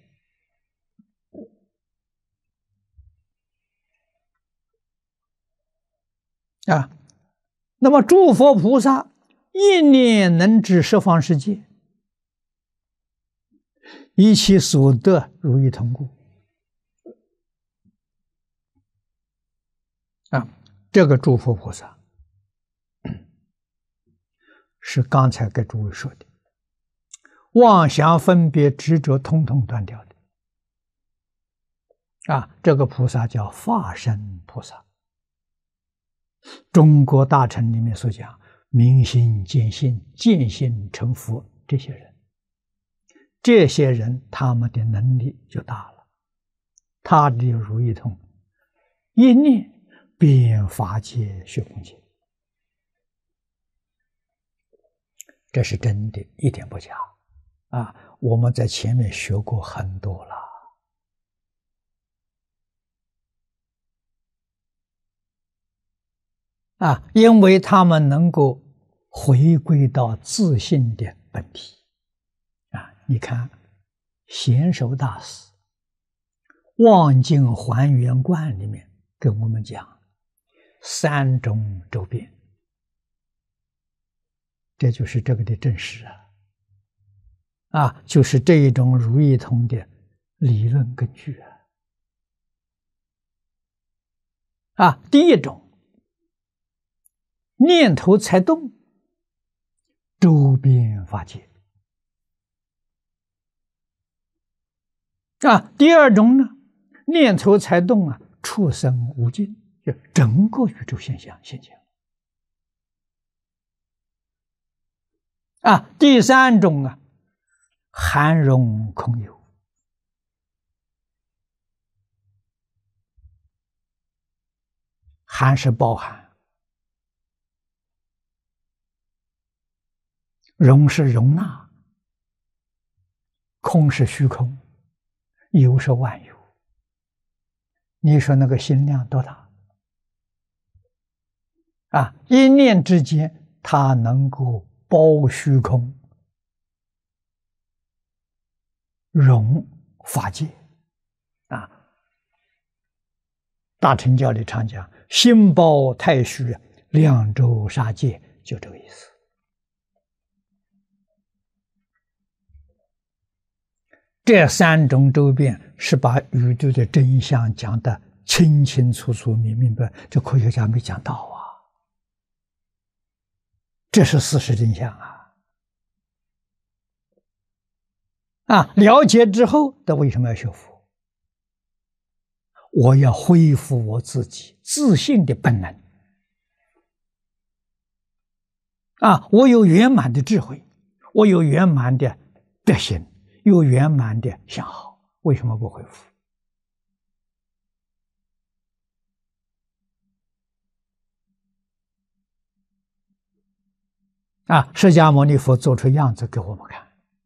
啊，那么诸佛菩萨一念能知十方世界，以其所得如意通故。啊，这个诸佛菩萨是刚才给诸位说的，妄想分别执着通通断掉的。啊，这个菩萨叫法身菩萨。中国大乘里面所讲明心见性，见性成佛，这些人，这些人他们的能力就大了。他的如意通，一念遍法界虚空界，这是真的，一点不假啊，我们在前面学过很多了。啊，因为他们能够回归到自信的本体。啊，你看，贤首大师《望境还原观》里面跟我们讲三种周遍，这就是这个的证实啊。啊，就是这一种如意通的理论根据啊。啊，第一种，念头才动，周遍法界。啊，第二种呢，念头才动啊，畜生无尽，就整个宇宙现象现象。啊，第三种啊，含容空有。含是包含，容是容纳，空是虚空，有是万有。你说那个心量多大啊？一念之间，它能够包虚空，容法界啊。大乘教里常讲心包太虚，量周杀界，就这个意思。这三种周遍是把宇宙的真相讲得清清楚楚、明明白，这科学家没讲到啊。这是事实真相啊！啊，了解之后，那为什么要学佛？我要恢复我自己自信的本能啊！我有圆满的智慧，我有圆满的德行，有圆满的相好，为什么不恢复？啊！释迦牟尼佛做出样子给我们看。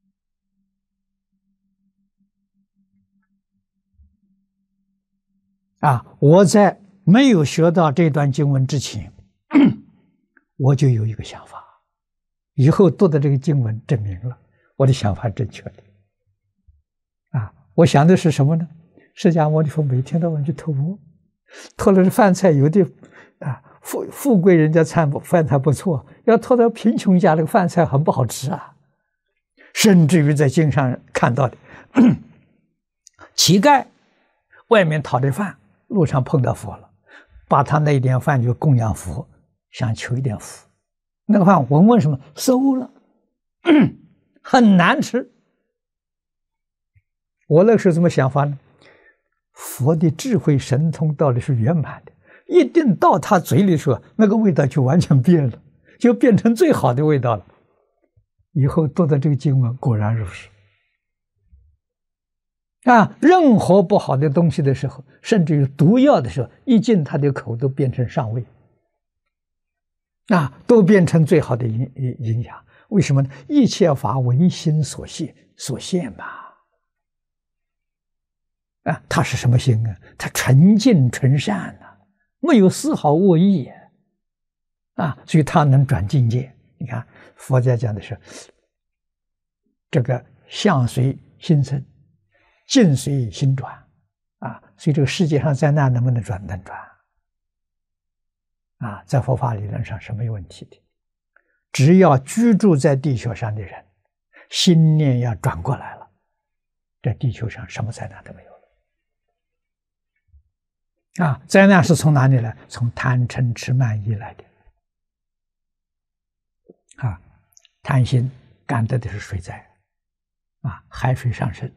啊！我在没有学到这段经文之前，我就有一个想法，以后读的这个经文证明了我的想法正确的。啊！我想的是什么呢？释迦牟尼佛每天到晚去偷摸，偷了饭菜，有的啊富富贵人家餐饭菜不错，要偷到贫穷家那个饭菜很不好吃啊。甚至于在经上看到的乞丐外面讨的饭，路上碰到佛了，把他那一点饭就供养佛，想求一点福。那个饭闻闻什么馊了，很难吃。我那个时候怎么想法呢？佛的智慧神通道理是圆满的，一定到他嘴里说，那个味道就完全变了，就变成最好的味道了。以后读的这个经文果然如是。啊，任何不好的东西的时候，甚至于毒药的时候，一进他的口都变成上味，啊，都变成最好的影影响。为什么呢？一切法唯心所现所现嘛。啊，他是什么心啊？他纯净纯善呐、啊，没有丝毫恶意啊，所以他能转境界。你看佛家讲的是这个相随心生，境随心转啊，所以这个世界上灾难能不能转？能转啊，在佛法理论上是没有问题的。只要居住在地球上的人，心念要转过来了，这地球上什么灾难都没有了。啊，灾难是从哪里来？从贪嗔痴慢疑来的。啊，贪心感得的是水灾，啊，海水上升。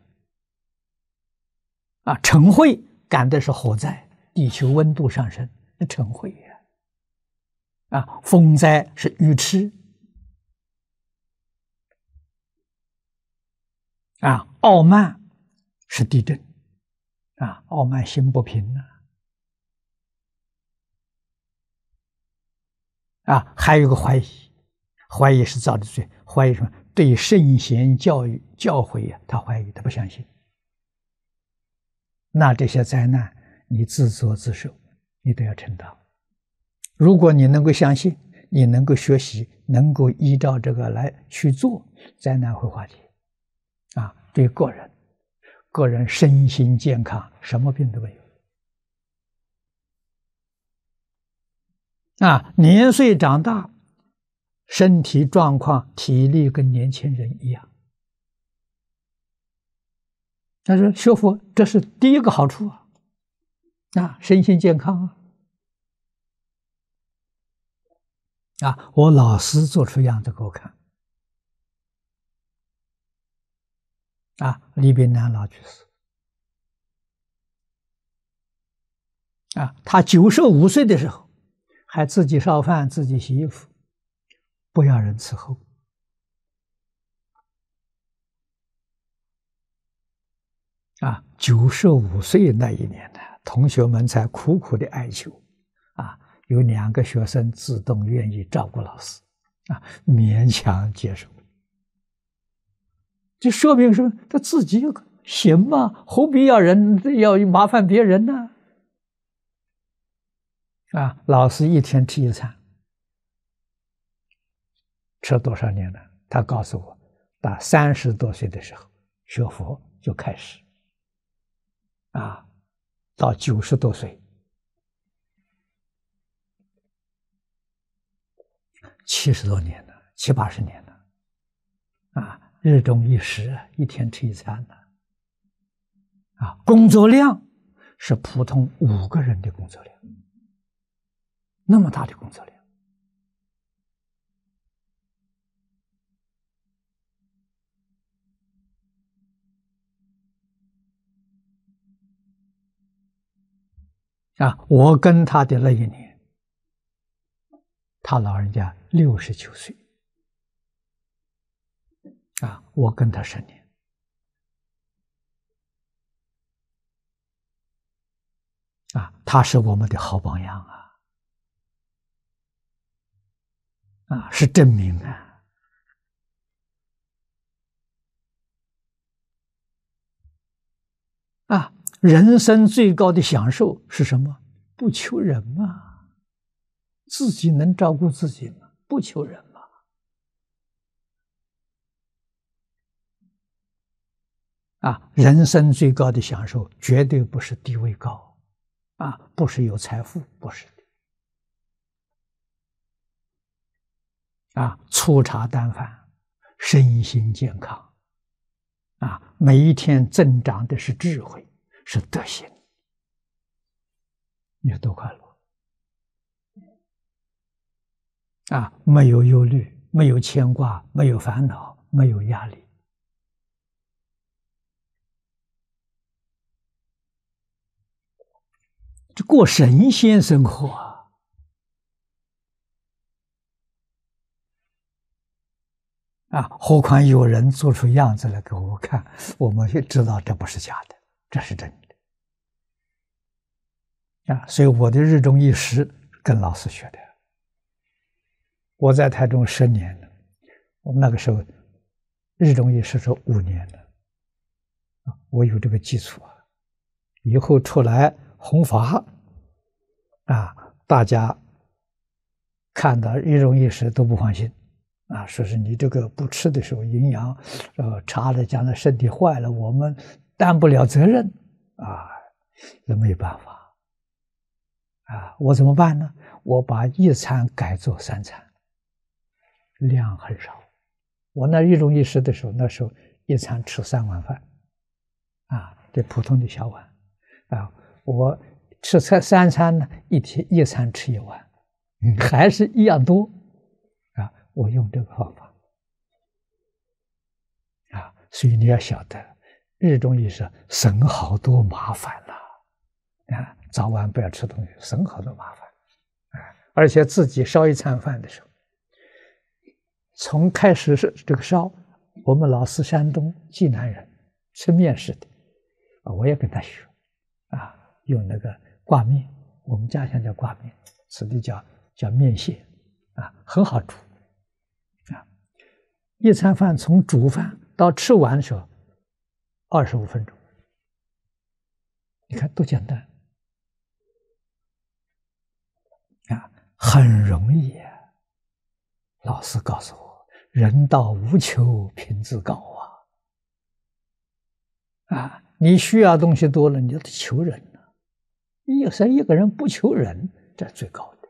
啊，嗔恚感的是火灾，地球温度上升，是嗔恚呀。啊，风灾是愚痴。啊，傲慢是地震。啊，傲慢心不平呢。啊，还有个怀疑，怀疑是造的罪，怀疑什么？ 对圣贤教育教诲呀，他怀疑，他不相信。那这些灾难，你自作自受，你都要承担。如果你能够相信，你能够学习，能够依照这个来去做，灾难会化解。啊，对个人，个人身心健康，什么病都没有。啊，年岁长大，身体状况、体力跟年轻人一样。但是学佛，这是第一个好处啊！啊，身心健康啊！啊，我老师做出样子给我看。啊，李炳南老居士，啊，他九十五岁的时候，还自己烧饭、自己洗衣服，不要人伺候。啊，九十五岁那一年呢，同学们才苦苦的哀求，啊，有两个学生自动愿意照顾老师，啊，勉强接受。这说明什么？他自己行吗？何必要人要麻烦别人呢？啊，老师一天吃一餐，吃多少年了？他告诉我，到三十多岁的时候学佛就开始，啊，到九十多岁，七十多年了，七八十年了，啊，日中一食，一天吃一餐了，啊，工作量是普通五个人的工作量，那么大的工作量。啊，我跟他的那一年，他老人家六十九岁，啊，我跟他十年，啊，他是我们的好榜样啊，啊，是证明啊，啊，人生最高的享受是什么？不求人嘛，自己能照顾自己嘛，不求人嘛。啊，人生最高的享受绝对不是地位高，啊，不是有财富，不是的。啊，粗茶淡饭，身心健康，啊，每一天增长的是智慧，是德行，你有多快乐？啊，没有忧虑，没有牵挂，没有烦恼，没有压力。这过神仙生活啊！啊，何况有人做出样子来给我看，我们就知道这不是假的，这是真的。啊，所以我的日中一时跟老师学的。我在台中十年了，我们那个时候日中一时是五年了，我有这个基础啊。以后出来弘法，啊，大家看到日中一时都不放心。啊，说是你这个不吃的时候营养，呃，差了，将来身体坏了，我们担不了责任啊，那没办法啊，我怎么办呢？我把一餐改做三餐，量很少。我那日中一时的时候，那时候一餐吃三碗饭，啊，这普通的小碗，啊，我吃餐三餐呢，一天一餐吃一碗，嗯，还是一样多。我用这个方法啊，所以你要晓得，日中一时省好多麻烦了啊！早晚不要吃东西，省好多麻烦啊！而且自己烧一餐饭的时候，从开始是这个烧，我们老是山东济南人，吃面食的啊，我也跟他学啊，用那个挂面，我们家乡叫挂面，此地叫叫面线啊，很好煮。 一餐饭从煮饭到吃完的时候，二十五分钟。你看多简单啊，很容易啊。老师告诉我，人到无求，品质高啊！啊，你需要东西多了，你就得求人了。有时候一个人不求人，这是最高的。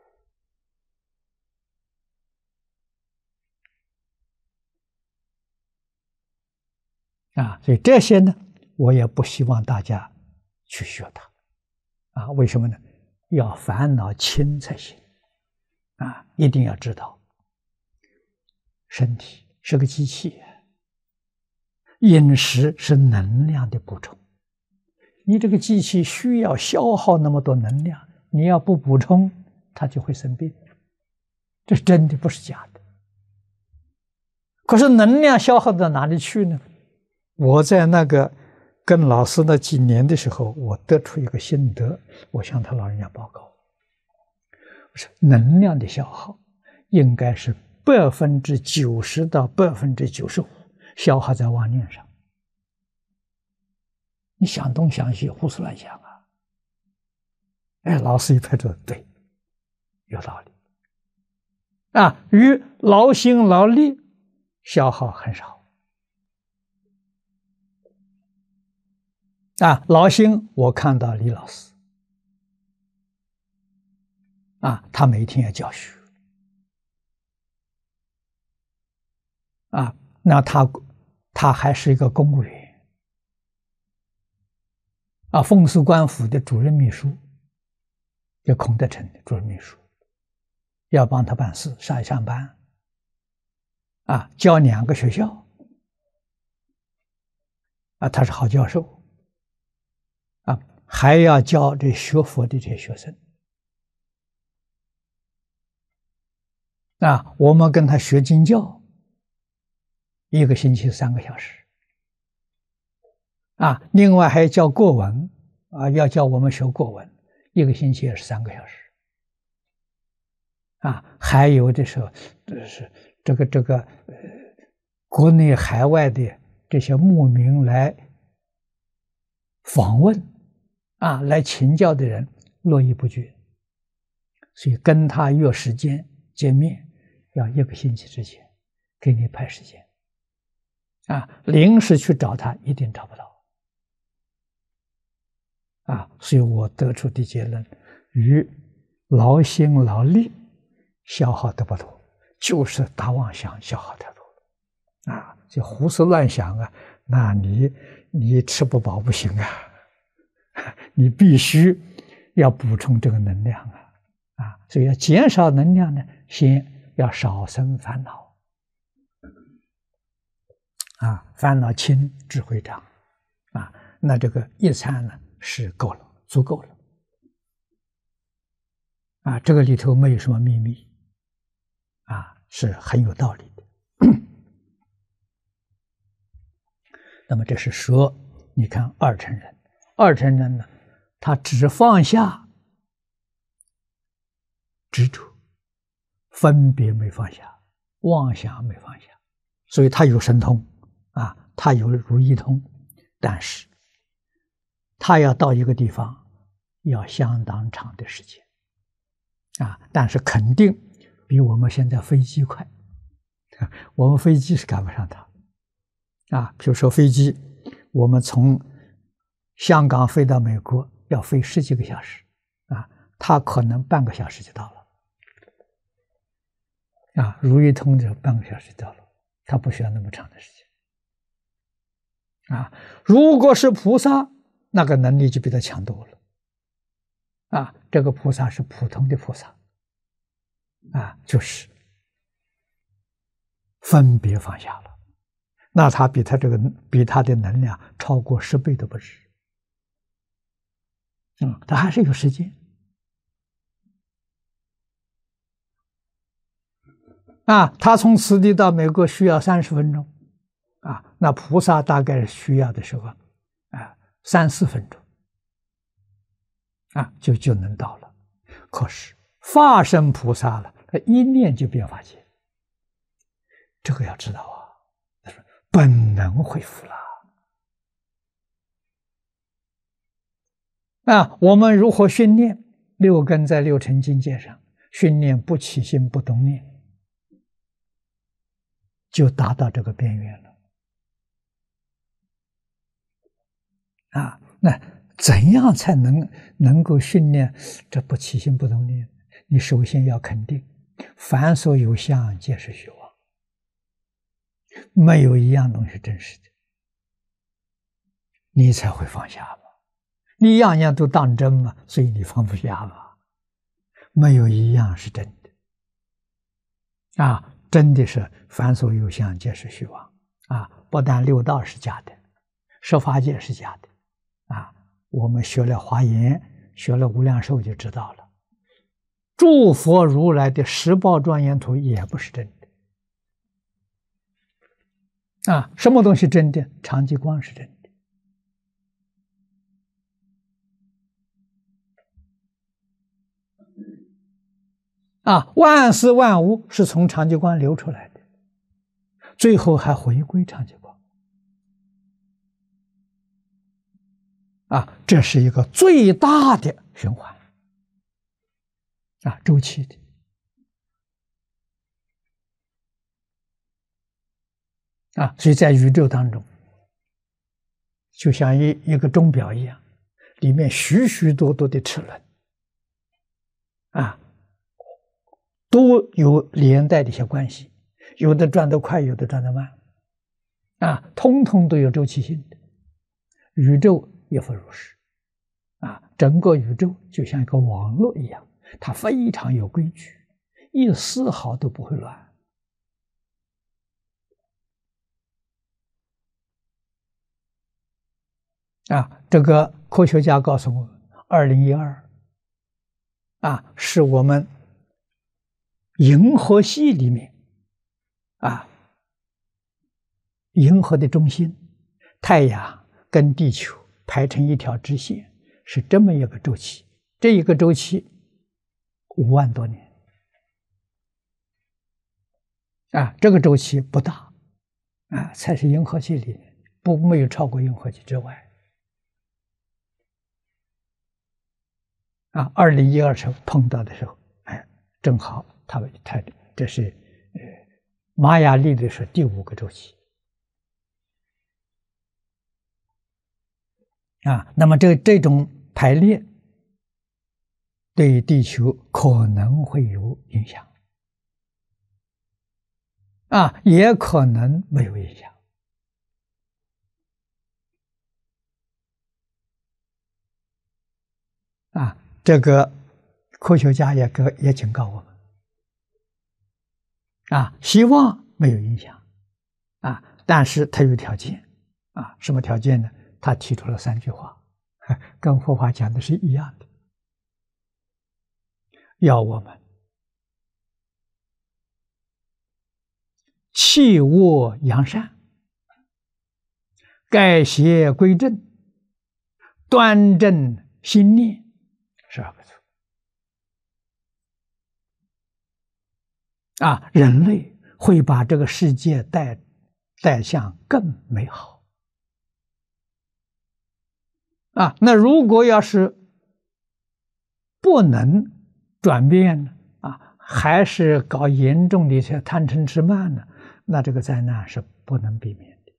啊，所以这些呢，我也不希望大家去学它。啊，为什么呢？要烦恼轻才行。啊，一定要知道，身体是个机器，饮食是能量的补充。你这个机器需要消耗那么多能量，你要不补充，它就会生病。这是真的，不是假的。可是能量消耗到哪里去呢？我在那个跟老师那几年的时候，我得出一个心得，我向他老人家报告：是能量的消耗应该是百分之九十到百分之九十五消耗在妄念上。你想东想西，胡思乱想啊！哎，老师一拍桌子，对，有道理啊。与劳心劳力消耗很少啊。劳心，我看到李老师啊，他每天要教学啊，那他他还是一个公务员。啊，奉祀官府的主任秘书，就孔德成的主任秘书，要帮他办事，上上班，啊，教两个学校，啊，他是好教授，啊，还要教这学佛的这些学生，啊，我们跟他学经教，一个星期三个小时。啊，另外还教国文啊，要教我们学国文，一个星期也是三个小时。啊，还有的时候，这是这个这个呃，国内海外的这些牧民来访问，啊，来请教的人络绎不绝，所以跟他约时间见面，要一个星期之前给你排时间。啊，临时去找他一定找不到。啊，所以我得出的结论，与劳心劳力消耗的不多，就是大妄想消耗太多啊，就胡思乱想啊，那你你吃不饱不行啊，你必须要补充这个能量啊，啊，所以要减少能量呢，先要少生烦恼啊，烦恼轻，智慧长啊，那这个一餐呢？是够了，足够了，啊，这个里头没有什么秘密，啊，是很有道理的。那么这是说，你看二乘人，二乘人呢，他只放下执着，分别没放下，妄想没放下，所以他有神通啊，他有如意通，但是他要到一个地方，要相当长的时间，啊，但是肯定比我们现在飞机快，我们飞机是赶不上它，啊，比如说飞机，我们从香港飞到美国要飞十几个小时，啊，它可能半个小时就到了，啊，如意通就半个小时就到了，它不需要那么长的时间，啊，如果是菩萨，那个能力就比他强多了，啊，这个菩萨是普通的菩萨，啊，就是分别放下了，那他比他这个比他的能量超过十倍都不止，嗯，他还是有时间，啊，他从此地到美国需要三十分钟，啊，那菩萨大概需要的时候，啊。三四分钟，啊，就就能到了。可是化身菩萨了，他一念就变法界，这个要知道啊。 本能恢复了。啊，我们如何训练？六根在六尘境界上训练不起心不动念，就达到这个边缘了。啊，那怎样才能能够训练这不起心不动念？你首先要肯定，凡所有相，皆是虚妄，没有一样东西真实的，你才会放下嘛。你样样都当真嘛，所以你放不下嘛。没有一样是真的，啊，真的是凡所有相，皆是虚妄啊！不但六道是假的，十法界是假的。啊，我们学了华严，学了无量寿就知道了，诸佛如来的十报庄严图也不是真的。啊，什么东西真的？常寂光是真的。啊，万事万物是从常寂光流出来的，最后还回归常寂光。啊，这是一个最大的循环，啊，周期的。啊，所以在宇宙当中，就像一一个钟表一样，里面许许多多的齿轮，啊，都有连带的一些关系，有的转得快，有的转得慢，啊，通通都有周期性的。宇宙也复如是，啊，整个宇宙就像一个网络一样，它非常有规矩，一丝毫都不会乱。啊，这个科学家告诉我们，二零一二啊，是我们银河系里面啊，银河的中心，太阳跟地球排成一条直线，是这么一个周期。这一个周期五万多年啊，这个周期不大啊，才是银河系里面不没有超过银河系之外。啊，二零一二时候碰到的时候，哎，正好他们他这是呃玛雅历的是第五个周期啊。那么这这种排列对地球可能会有影响啊，也可能没有影响啊。这个科学家也给也警告我们啊，希望没有影响啊，但是他有条件啊，什么条件呢？他提出了三句话，跟佛法讲的是一样的，要我们弃恶扬善，改邪归正，端正心念，十二个字啊，人类会把这个世界带带向更美好啊。那如果要是不能转变呢啊，还是搞严重的一些贪嗔痴慢呢，那这个灾难是不能避免的。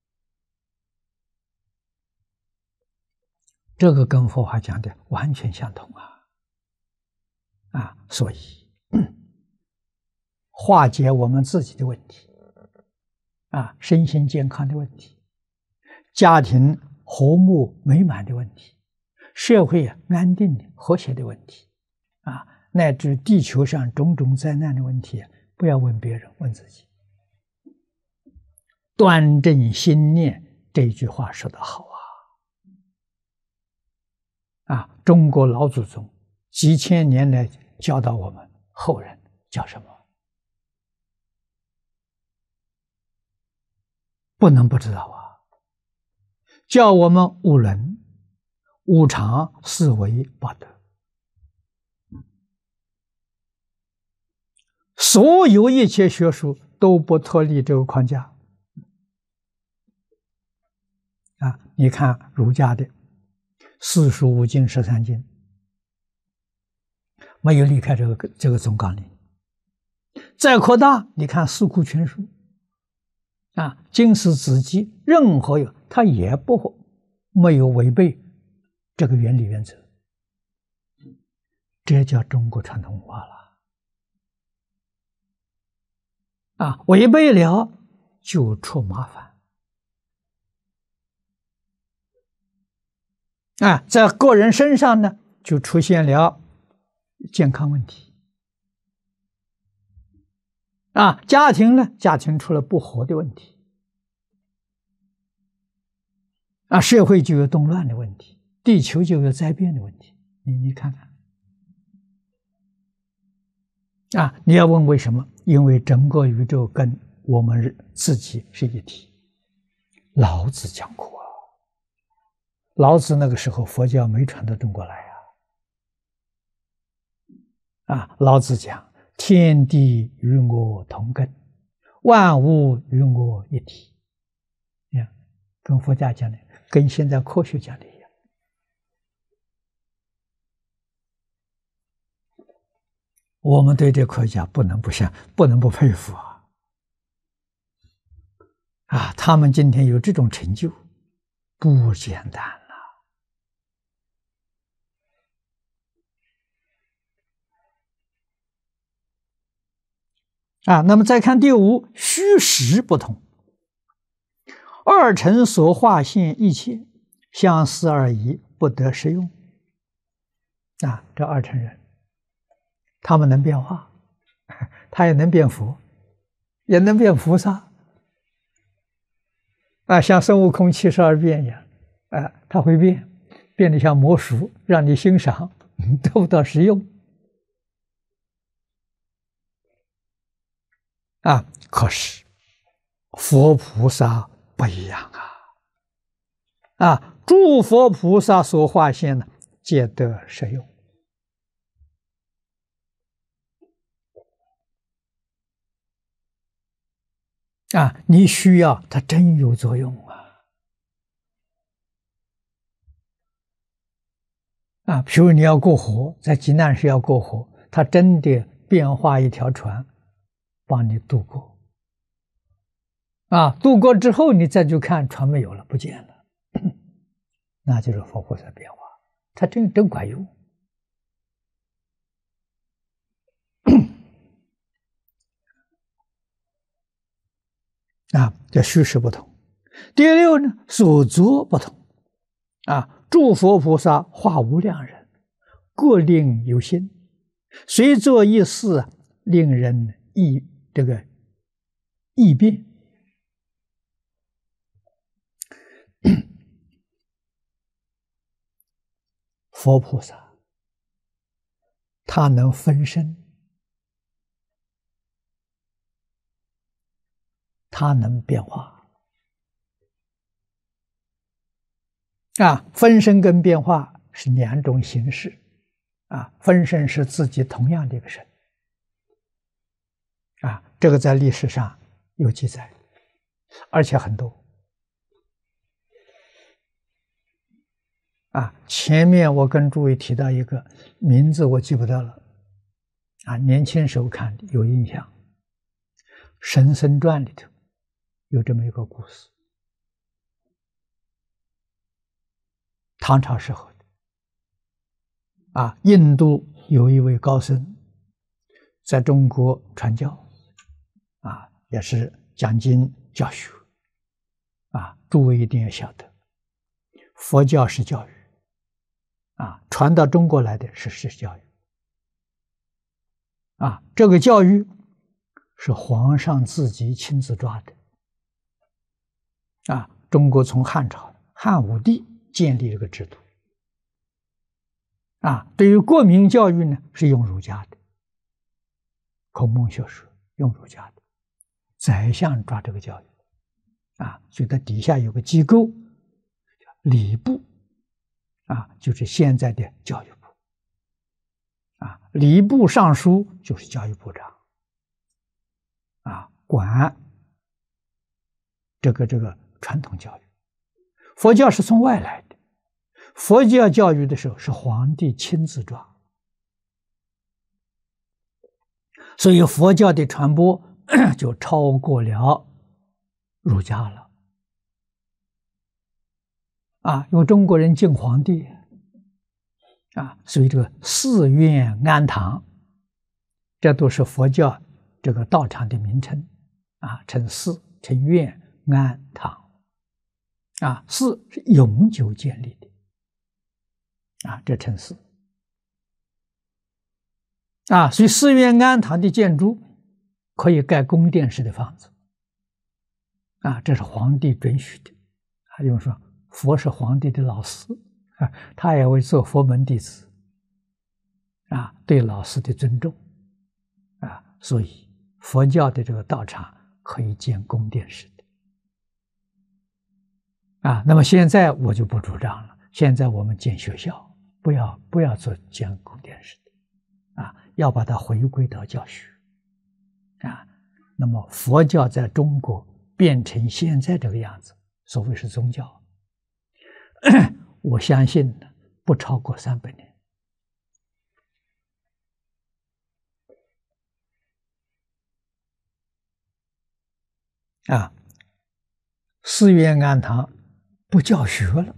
这个跟佛法讲的完全相同啊啊，所以化解我们自己的问题啊，身心健康的问题，家庭和睦美满的问题，社会安定的和谐的问题啊，乃至地球上种种灾难的问题，不要问别人，问自己。端正心念这句话说得好啊！啊，中国老祖宗几千年来教导我们后人叫什么？不能不知道啊！叫我们五伦、五常、四维、八德，所有一切学术都不脱离这个框架啊，你看儒家的四书五经十三经，没有离开这个这个总纲领。再扩大，你看四库全书啊，经史子集，任何有它也不没有违背这个原理原则。这叫中国传统文化了啊！违背了就出麻烦啊！在个人身上呢，就出现了健康问题啊！家庭呢，家庭出了不和的问题啊！社会就有动乱的问题，地球就有灾变的问题。你你看看。啊，你要问为什么？因为整个宇宙跟我们自己是一体。老子讲过啊，老子那个时候佛教没传到中国来啊。啊，老子讲天地与我同根，万物与我一体。你看，跟佛家讲的，跟现在科学讲的一样。我们对这科学家不能不想，不能不佩服啊！啊，他们今天有这种成就，不简单了啊！那么再看第五，虚实不同。二乘所化现一切，相似而已，不得实用。啊，这二乘人。他们能变化，他也能变佛，也能变菩萨啊，像孙悟空七十二变一样啊，他会变，变得像魔术，让你欣赏，得不到实用啊。可是佛菩萨不一样啊，啊，诸佛菩萨所化现呢，皆得实用。啊，你需要它真有作用啊！啊，比如你要过河，在急难时要过河，它真的变化一条船，帮你渡过。啊，渡过之后，你再去看船没有了，不见了，那就是佛菩萨变化，它真真管用。啊，这虚实不同。第六呢，所作不同。啊，诸佛菩萨化无量人，各令有心，随作一事，令人异这个异变。佛菩萨他能分身，他能变化。啊，分身跟变化是两种形式。啊，分身是自己同样的一个身。啊，这个在历史上有记载，而且很多。啊，前面我跟诸位提到一个名字，我记不得了。啊，年轻时候看的有印象，《神僧传》里头有这么一个故事。唐朝时候的，啊，印度有一位高僧，在中国传教，啊，也是讲经教学，啊，诸位一定要晓得，佛教是教育，啊，传到中国来的是是教育，啊，这个教育是皇上自己亲自抓的，啊，中国从汉朝汉武帝建立这个制度，啊，对于国民教育呢，是用儒家的，孔孟学说用儒家的，宰相抓这个教育，啊，所以它底下有个机构，叫礼部，啊，就是现在的教育部，啊，礼部尚书就是教育部长，啊，管这个这个传统教育。 佛教是从外来的，佛教教育的时候是皇帝亲自抓，所以佛教的传播就超过了儒家了。啊，因为中国人敬皇帝啊，所以这个寺院庵堂，这都是佛教这个道场的名称啊，称寺、称院、庵堂啊，寺是永久建立的啊，这称寺啊，所以寺院庵堂的建筑可以盖宫殿式的房子啊，这是皇帝准许的。还有说佛是皇帝的老师啊，他也会做佛门弟子啊，对老师的尊重啊，所以佛教的这个道场可以建宫殿式的啊。那么现在我就不主张了，现在我们建学校，不要不要做建宫殿式的啊，要把它回归到教学啊。那么佛教在中国变成现在这个样子，所谓是宗教，我相信不超过三百年啊。寺院庵堂不教学了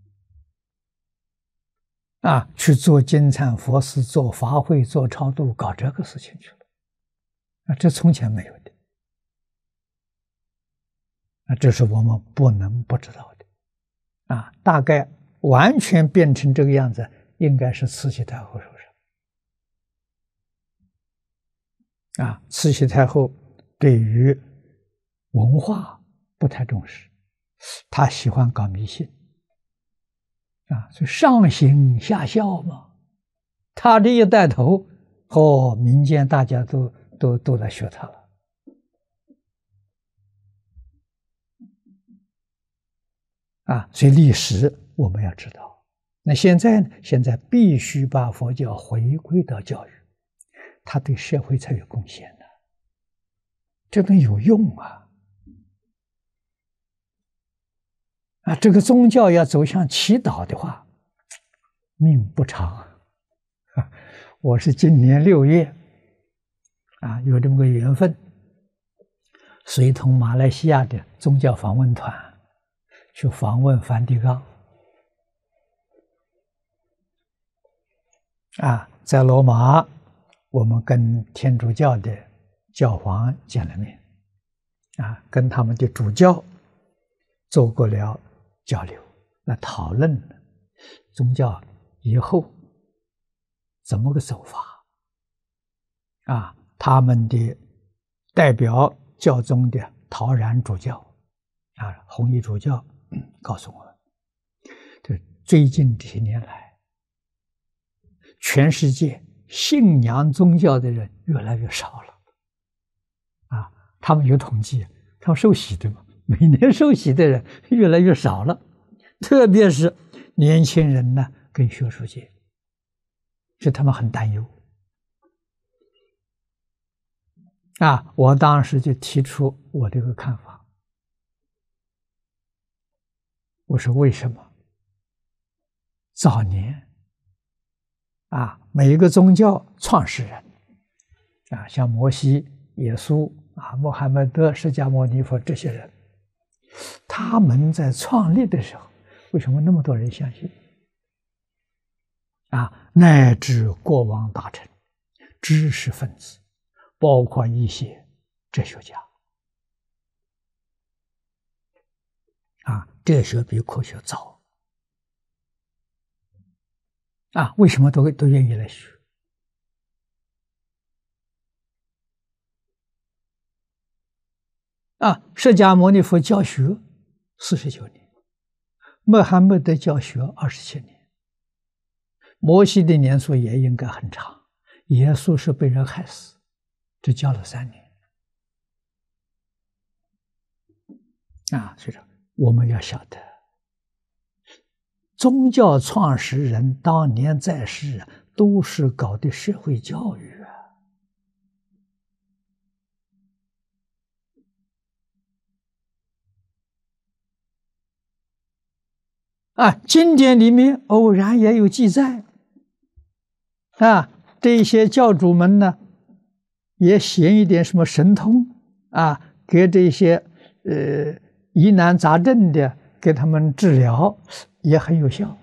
啊，去做金忏佛事、做法会、做超度，搞这个事情去了啊，这从前没有的啊，这是我们不能不知道的啊。大概完全变成这个样子，应该是慈禧太后手上啊。慈禧太后对于文化不太重视，她喜欢搞迷信啊，所以上行下效嘛。她这一带头，哦，民间大家都都都来学她了啊。所以历史我们要知道。那现在呢？现在必须把佛教回归到教育，它对社会才有贡献的，这个有用啊！啊，这个宗教要走向祈祷的话，命不长啊！我是今年六月啊，有这么个缘分，随同马来西亚的宗教访问团去访问梵蒂冈。啊，在罗马，我们跟天主教的教皇见了面，啊，跟他们的主教做过了交流，来讨论宗教以后怎么个走法。啊，他们的代表教宗的陶然主教，啊，弘一主教告诉我们，这最近这些年来，全世界信仰宗教的人越来越少了，啊，他们有统计，他们受洗的嘛，每年受洗的人越来越少了，特别是年轻人呢，跟学术界，所以他们很担忧。啊，我当时就提出我这个看法，我说为什么早年啊，每一个宗教创始人啊，像摩西、耶稣啊、穆罕默德、释迦牟尼佛这些人，他们在创立的时候，为什么那么多人相信？啊，乃至国王大臣、知识分子，包括一些哲学家，啊，哲学比科学早。啊，为什么都都愿意来学？啊，释迦牟尼佛教学四十九年，穆罕默德教学二十七年，摩西的年数也应该很长，耶稣是被人害死，只教了三年。啊，所以说我们要晓得，宗教创始人当年在世都是搞的社会教育啊。 啊，经典里面偶然也有记载，啊，这些教主们呢，也显一点什么神通啊，给这些呃疑难杂症的给他们治疗也很有效。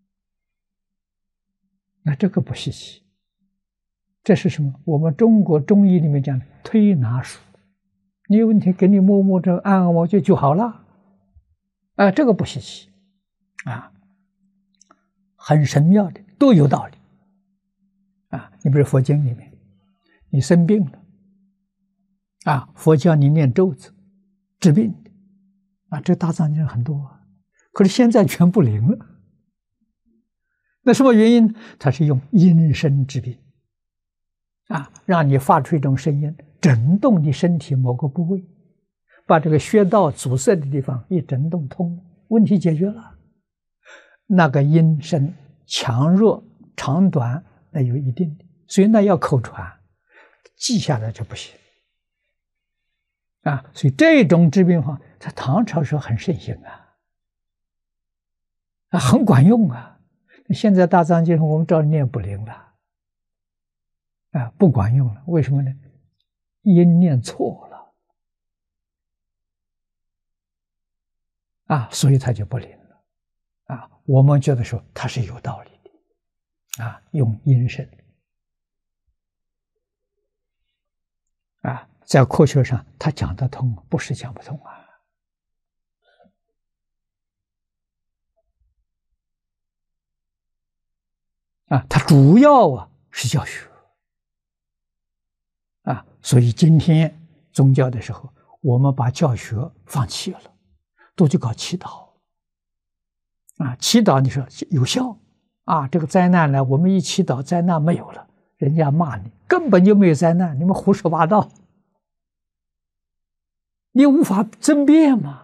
那这个不稀奇，这是什么？我们中国中医里面讲的推拿术，你有问题给你摸摸这按按摩就就好了，啊，这个不稀奇，啊，很神妙的，都有道理，啊，你比如佛经里面，你生病了，啊，佛教你念咒子治病的，啊，这大藏经很多啊，可是现在全不灵了。那什么原因？它是用音声治病，啊，让你发出一种声音，震动你身体某个部位，把这个穴道阻塞的地方一震动通，问题解决了。那个音声强弱长短那有一定的，所以那要口传，记下来就不行。啊，所以这种治病法在唐朝时候很盛行啊，啊，很管用啊。现在大藏经我们照念不灵了，啊，不管用了，为什么呢？音念错了，啊，所以它就不灵了，啊，我们觉得说它是有道理的，啊，用音声，啊，在科学上它讲得通，不是讲不通啊。啊，它主要啊是教学，啊，所以今天宗教的时候，我们把教学放弃了，都去搞祈祷，啊，祈祷你说有效啊，这个灾难来，我们一祈祷，灾难没有了，人家骂你根本就没有灾难，你们胡说八道，你无法争辩嘛。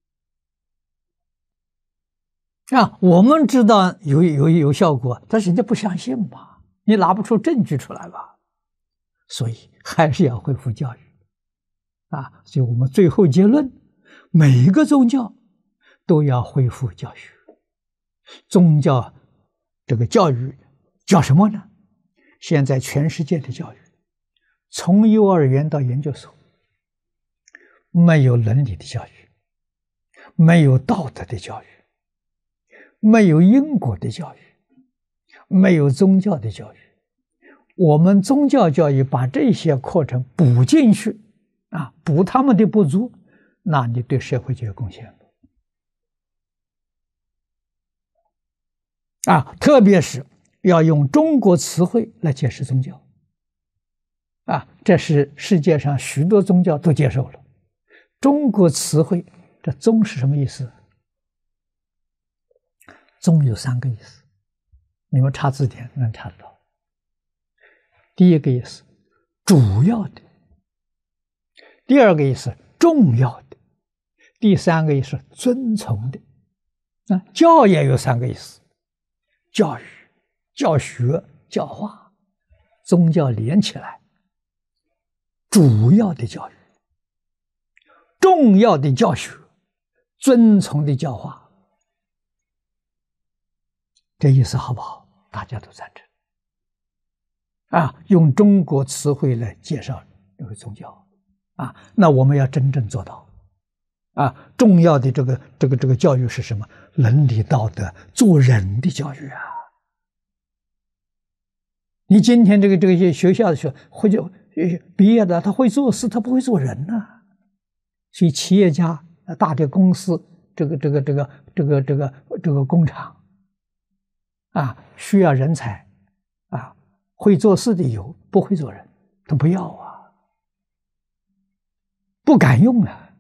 啊，我们知道有有有效果，但是人家不相信嘛，你拿不出证据出来吧，所以还是要恢复教育，啊，所以我们最后结论，每一个宗教都要恢复教学。宗教这个教育叫什么呢？现在全世界的教育，从幼儿园到研究所，没有伦理的教育，没有道德的教育，没有因果的教育，没有宗教的教育。我们宗教教育把这些课程补进去，啊，补他们的不足，那你对社会就有贡献了。啊，特别是要用中国词汇来解释宗教，啊，这是世界上许多宗教都接受了。中国词汇，这宗是什么意思？宗有三个意思，你们查字典能查得到。第一个意思，主要的；第二个意思，重要的；第三个意思，遵从的。啊，教也有三个意思：教育、教学、教化，宗教连起来，主要的教育、重要的教学、遵从的教化。这意思好不好？大家都赞成。啊，用中国词汇来介绍这个宗教，啊，那我们要真正做到。啊，重要的这个这个这个教育是什么？伦理道德，做人的教育啊。你今天这个这个些学校的学会就毕业的，他会做事，他不会做人呐、啊。所以企业家、大的公司，这个这个这个这个这个这个工厂。啊，需要人才，啊，会做事的有，不会做人，他不要啊，不敢用啊，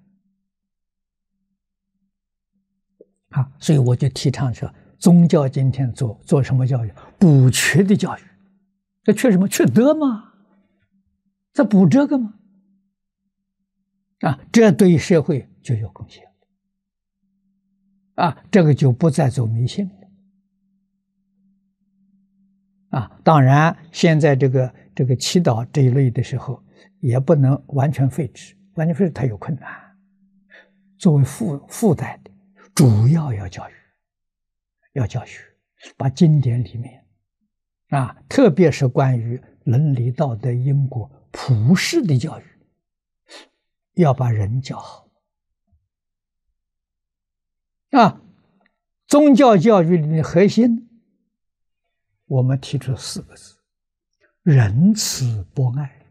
啊，所以我就提倡说，宗教今天做做什么教育？补缺的教育，这缺什么？缺德吗？这补这个吗？啊，这对社会就有贡献，啊，这个就不再走迷信了。啊，当然，现在这个这个祈祷这一类的时候，也不能完全废止，完全废止它有困难。作为附附带的，主要要教育， 要教学，把经典里面啊，特别是关于伦理道德因果普世的教育，要把人教好啊。宗教教育里面的核心，我们提出四个字：仁慈博爱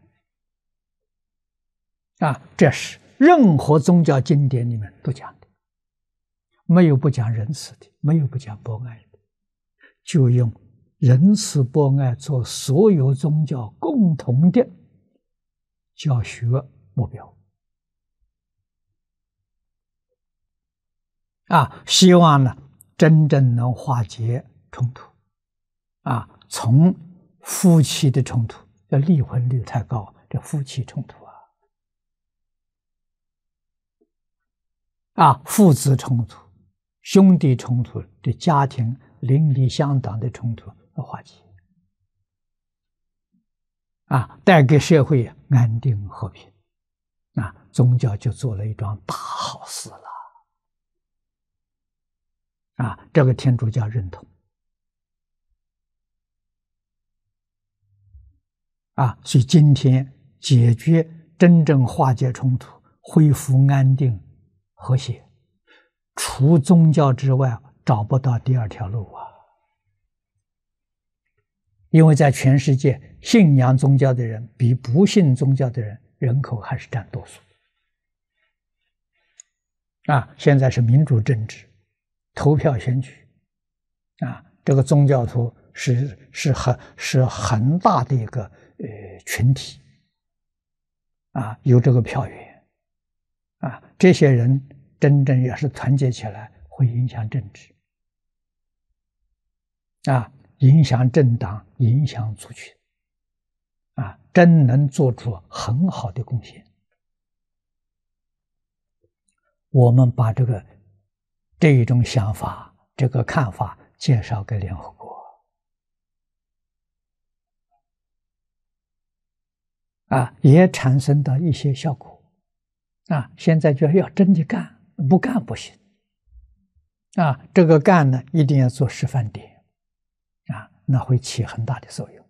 啊。这是任何宗教经典里面都讲的，没有不讲仁慈的，没有不讲博爱的，就用仁慈博爱做所有宗教共同的教学目标啊，希望呢真正能化解冲突啊，从夫妻的冲突，这离婚率太高，这夫妻冲突啊，啊，父子冲突、兄弟冲突的家庭邻里乡党的冲突要化解啊，带给社会安定和平啊，宗教就做了一桩大好事了啊，这个天主教认同啊，所以今天解决真正化解冲突、恢复安定和谐，除宗教之外找不到第二条路啊！因为在全世界，信仰宗教的人比不信宗教的人人口还是占多数啊！现在是民主政治，投票选举啊，这个宗教徒是是很是很大的一个呃群体啊，有这个票源啊，这些人真正要是团结起来，会影响政治啊，影响政党，影响族群啊，真能做出很好的贡献。我们把这个这一种想法、这个看法介绍给联合国啊，也产生到一些效果啊。现在就要真的干，不干不行啊。这个干呢，一定要做示范点啊，那会起很大的作用。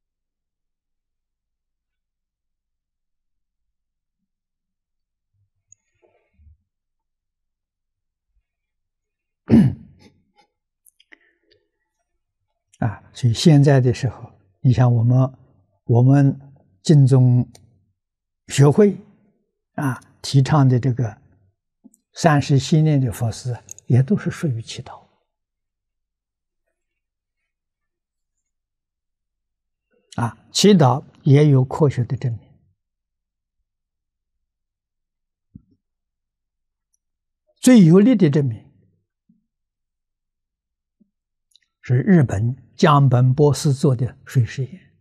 啊，所以现在的时候，你像我们我们净宗学会啊提倡的这个三十系列的佛事，也都是属于祈祷啊，祈祷也有科学的证明。最有力的证明是日本江本博士做的水实验，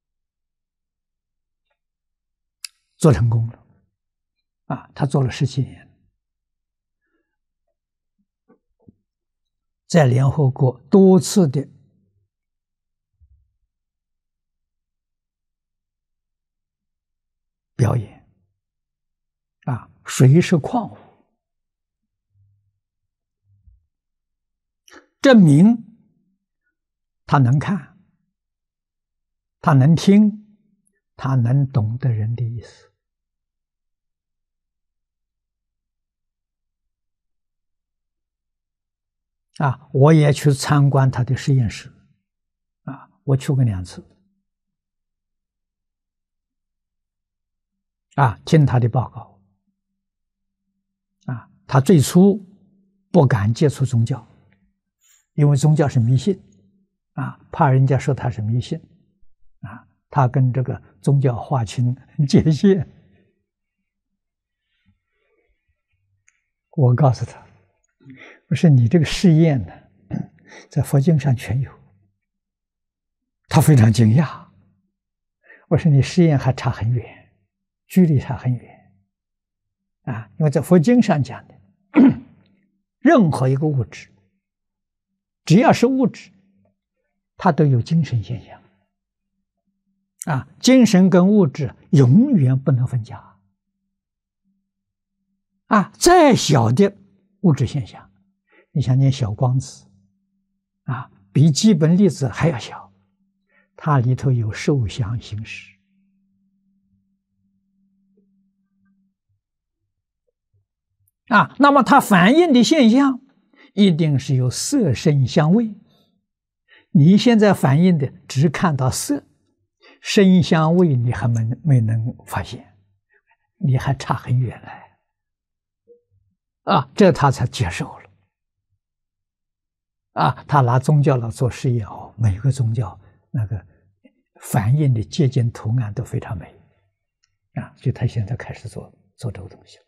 做成功了啊！他做了十七年，在联合国多次的表演啊，水是矿物，证明他能看，他能听，他能懂得人的意思啊！我也去参观他的实验室啊，我去过两次啊，听他的报告啊。他最初不敢接触宗教，因为宗教是迷信啊，怕人家说他是迷信啊，他跟这个宗教划清界限。我告诉他，我说你这个试验呢，在佛经上全有。他非常惊讶，我说你试验还差很远，距离差很远啊，因为在佛经上讲的，任何一个物质，只要是物质，它都有精神现象啊，精神跟物质永远不能分家啊，再小的物质现象，你想念小光子啊，比基本粒子还要小，它里头有受想行识。啊，那么它反映的现象一定是有色声香味。你现在反映的只看到色，声香味你还没没能发现，你还差很远来。啊，这他才接受了。啊，他拿宗教来做实验哦，每个宗教那个反映的接近图案都非常美。啊，所以他现在开始做做这个东西了。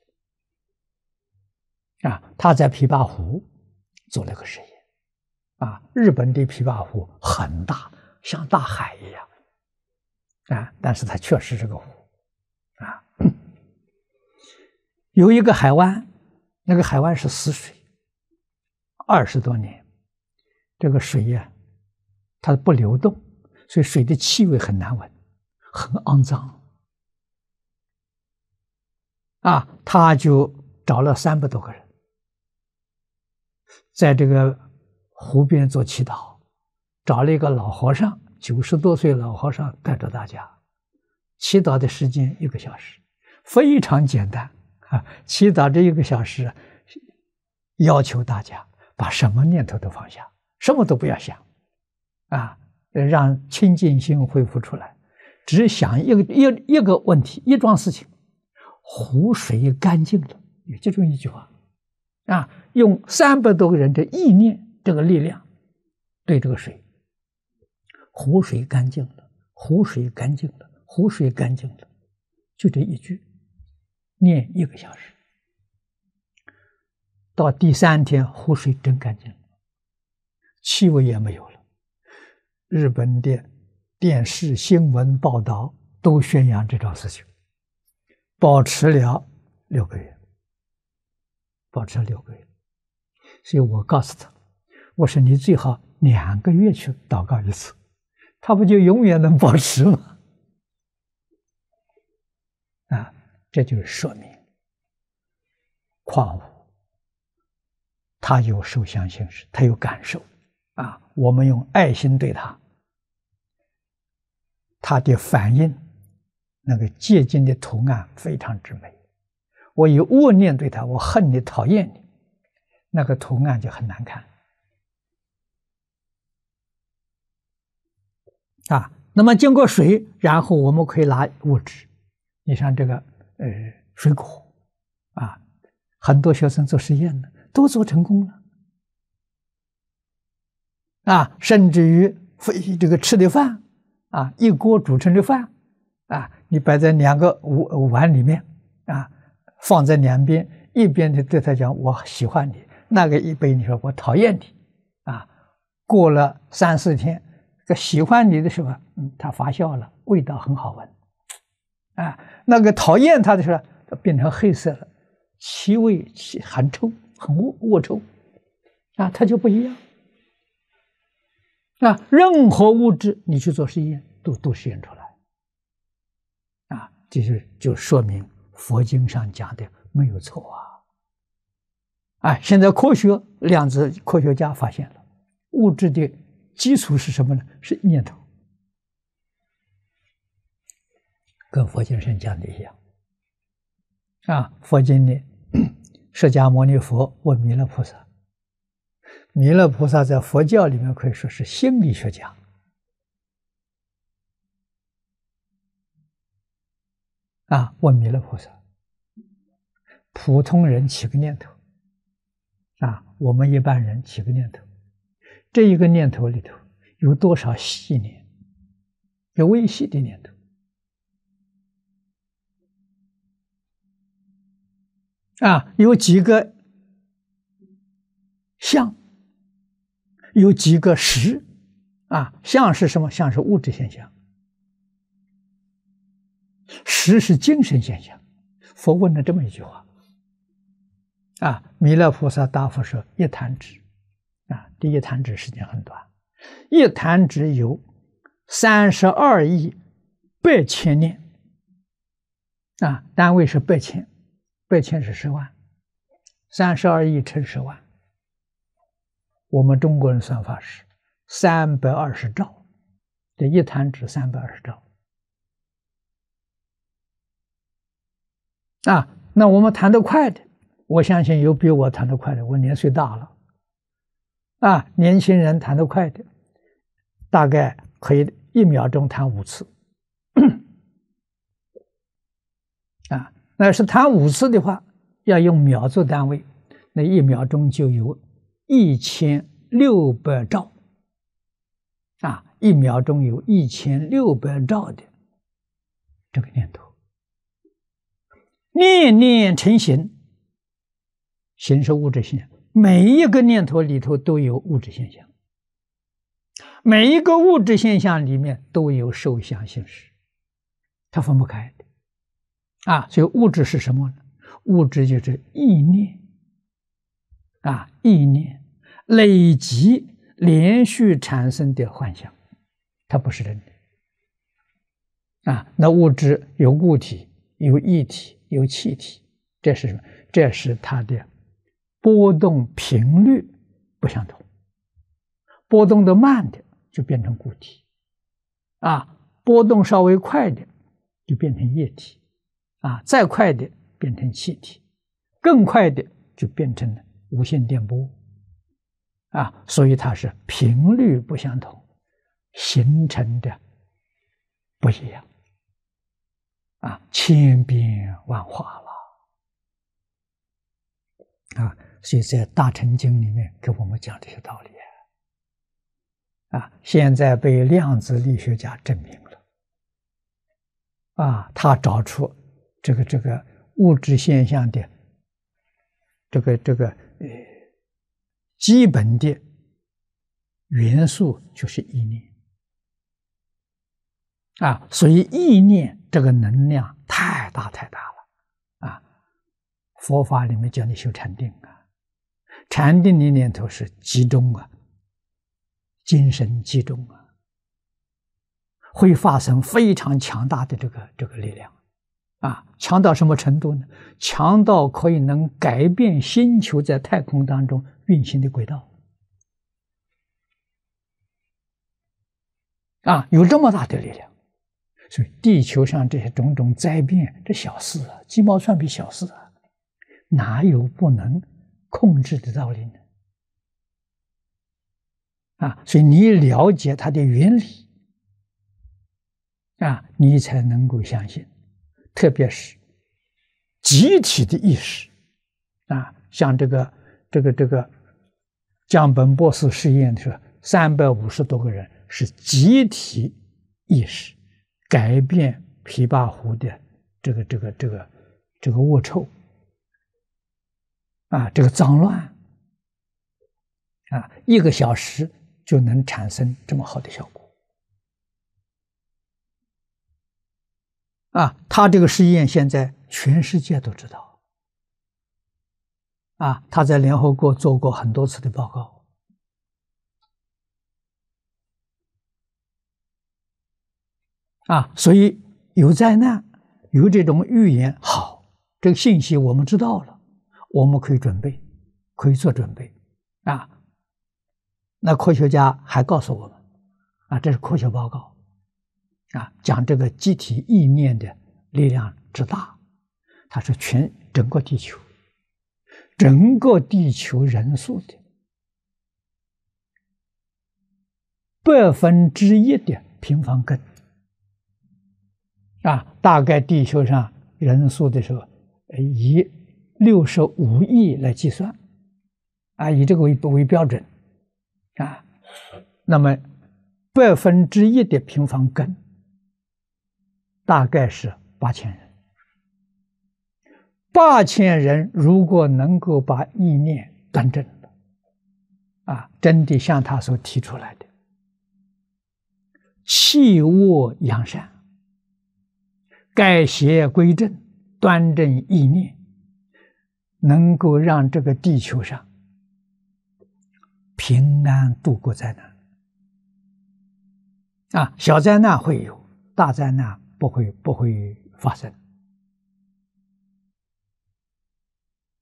啊，他在琵琶湖做了个实验。啊，日本的琵琶湖很大，像大海一样。啊，但是它确实是个湖。啊，有一个海湾，那个海湾是死水，二十多年，这个水呀、啊，它不流动，所以水的气味很难闻，很肮脏。啊，他就找了三百多个人，在这个湖边做祈祷，找了一个老和尚，九十多岁老和尚带着大家，祈祷的时间一个小时，非常简单啊！祈祷这一个小时，要求大家把什么念头都放下，什么都不要想，啊，让清净心恢复出来，只想一个一一个问题，一桩事情。湖水干净了，有这种一句话，啊，用三百多个人的意念，这个力量，对这个水，湖水干净了，湖水干净了，湖水干净了，就这一句，念一个小时，到第三天，湖水真干净了，气味也没有了。日本的电视新闻报道都宣扬这种事情。保持了六个月，保持了六个月，所以我告诉他，我说你最好两个月去祷告一次，他不就永远能保持吗？啊，这就是说明矿物他有受想行识，他有感受啊，我们用爱心对他，他的反应。那个结晶的图案非常之美，我以恶念对他，我恨你讨厌你，那个图案就很难看啊。那么经过水，然后我们可以拿物质，你像这个呃水果啊，很多学生做实验呢，都做成功了啊，甚至于这个吃的饭啊，一锅煮成的饭啊。你摆在两个碗里面啊，放在两边，一边的对他讲我喜欢你，那个一杯你说我讨厌你啊。过了三四天，这喜欢你的时候，嗯，它发酵了，味道很好闻啊。那个讨厌他的时候，它变成黑色了，气味很臭，很恶恶臭啊，它就不一样啊。任何物质你去做实验，都都实验出来。啊，这就就说明佛经上讲的没有错啊！哎，现在科学量子科学家发现了，物质的基础是什么呢？是念头，跟佛经上讲的一样。啊，佛经里，释迦牟尼佛问弥勒菩萨，弥勒菩萨在佛教里面可以说是心理学家。啊，问弥勒菩萨，普通人起个念头，啊，我们一般人起个念头，这一个念头里头有多少细念，有微细的念头，啊，有几个相，有几个实，啊，相是什么？相是物质现象。实是精神现象。佛问了这么一句话啊，弥勒菩萨答复说：一弹指啊，这一弹指时间很短，一弹指有三十二亿百千念啊，单位是百千，百千是十万，三十二亿乘十万，我们中国人算法是三百二十兆，这一弹指三百二十兆啊！那我们弹得快的，我相信有比我弹得快的，我年岁大了啊，年轻人弹得快的，大概可以一秒钟弹五次啊。那是弹五次的话，要用秒做单位，那一秒钟就有一千六百兆啊，一秒钟有一千六百兆的这个念头，念念成形，形是物质现象，每一个念头里头都有物质现象，每一个物质现象里面都有受想行识，它分不开的啊。所以物质是什么呢？物质就是意念啊，意念累积连续产生的幻想，它不是真的啊。那物质有固体，有液体，有气体，这是什么？这是它的波动频率不相同，波动的慢的就变成固体啊，波动稍微快的就变成液体啊，再快的变成气体，更快的就变成了无线电波啊，所以它是频率不相同形成的不一样啊，千变万化了啊。所以在《大乘经》里面给我们讲这些道理啊，现在被量子力学家证明了啊，他找出这个这个物质现象的这个这个呃基本的元素就是意念啊，所以意念这个能量太大太大了啊。佛法里面叫你修禅定啊，禅定的念头是集中啊，精神集中啊，会发生非常强大的这个这个力量啊，强到什么程度呢？强到可以能改变星球在太空当中运行的轨道啊，有这么大的力量。所以地球上这些种种灾变，这小事啊，鸡毛蒜皮小事啊，哪有不能控制的道理呢？啊，所以你了解它的原理啊，你才能够相信。特别是集体的意识啊，像这个这个这个江本博士实验的时候，三百五十多个人是集体意识改变琵琶湖的这个这个这个这个恶臭啊，这个脏乱啊，一个小时就能产生这么好的效果啊！他这个实验现在全世界都知道啊，他在联合国做过很多次的报告啊，所以有灾难，有这种预言，好，这个信息我们知道了，我们可以准备，可以做准备啊。那科学家还告诉我们啊，这是科学报告啊，讲这个集体意念的力量之大，它是全整个地球，整个地球人数的百分之一的平方根啊，大概地球上人数的时候，以六十五亿来计算啊，以这个为为标准啊，那么百分之一的平方根大概是八千人，八千人如果能够把意念端正了啊，真的像他所提出来的弃恶扬善，改邪归正，端正意念，能够让这个地球上平安度过灾难啊，小灾难会有，大灾难不会不会发生。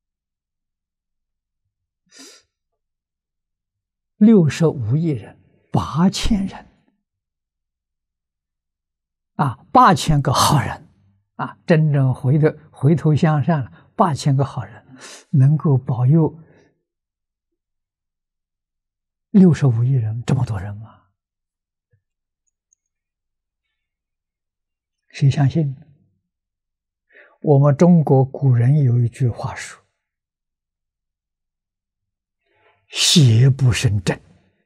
六十五亿人八千人啊，八千个好人啊，真正回头回头向善了，八千个好人能够保佑六十五亿人，这么多人吗？谁相信？我们中国古人有一句话说：“邪不胜正。”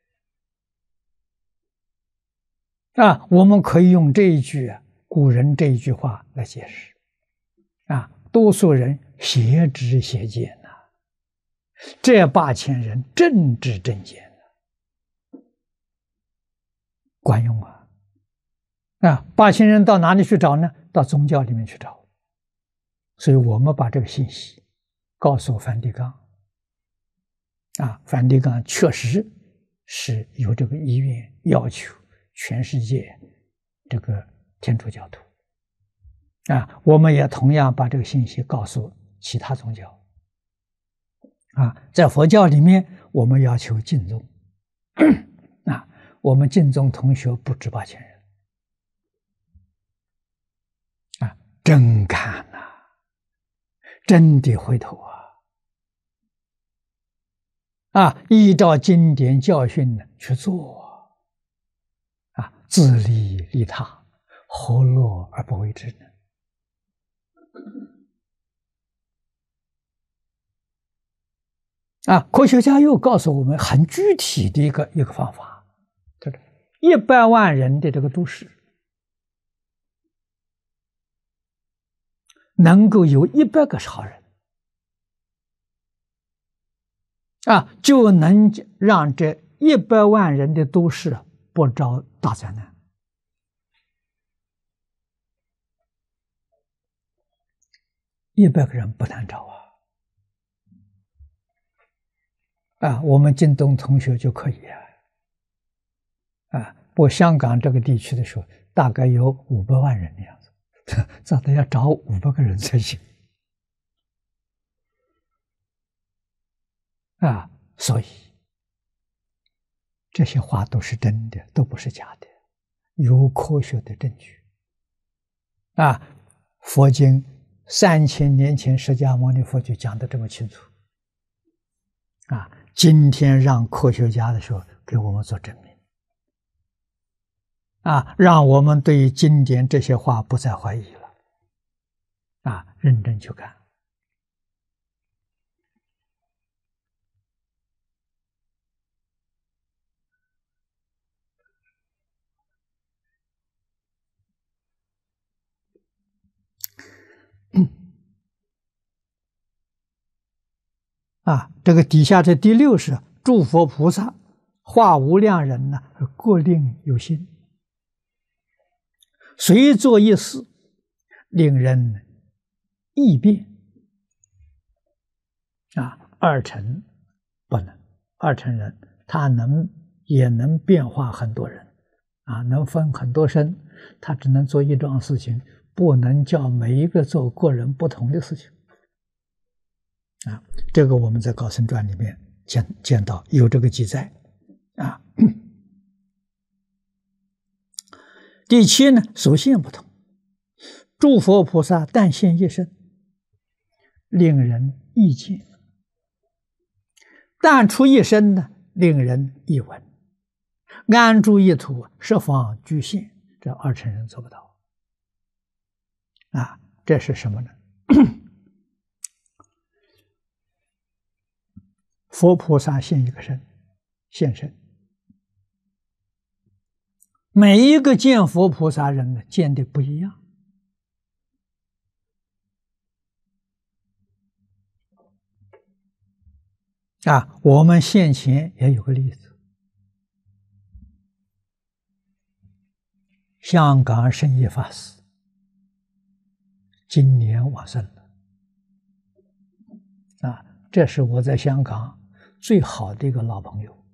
啊，我们可以用这一句古人这一句话来解释。啊，多数人邪知邪见呐、啊，这八千人正知正见呢，管用啊！啊，八千人到哪里去找呢？到宗教里面去找。所以我们把这个信息告诉梵蒂冈。啊，梵蒂冈确实是有这个意愿要求全世界这个天主教徒。啊，我们也同样把这个信息告诉其他宗教。啊，在佛教里面，我们要求净宗。啊，我们净宗同学不止八千人。啊，真看呐、啊，真得回头啊！啊，依照经典教训呢去做，啊，自利利他，何乐而不为之呢？啊，科学家又告诉我们很具体的一个一个方法，就是一百万人的这个都市，能够有一百个好人，啊，就能让这一百万人的都市不遭大灾难。一百个人不难找啊。啊，我们京东同学就可以啊，啊，不过香港这个地区的时候，大概有五百万人的样子，咋的要找五百个人才行啊？所以这些话都是真的，都不是假的，有科学的证据啊。佛经三千年前释迦牟尼佛就讲得这么清楚啊。今天让科学家的时候给我们做证明啊，让我们对于经典这些话不再怀疑了啊，认真去看。啊，这个底下这第六是诸佛菩萨化无量人呢，各令有心，随作一事，令人异变。啊，二乘不能，二乘人他能也能变化很多人，啊，能分很多身，他只能做一桩事情，不能叫每一个做个人不同的事情。啊，这个我们在《高僧传》里面见见到有这个记载啊。第七呢，所现不同，诸佛菩萨但现一身，令人意见；但出一身呢，令人一闻；安住一土，十方具现。这二乘人做不到啊！这是什么呢？佛菩萨现一个身，现身。每一个见佛菩萨人呢，见的不一样。啊，我们现前也有个例子，香港圣严法师今年往生了。啊，这是我在香港最好的一个老朋友，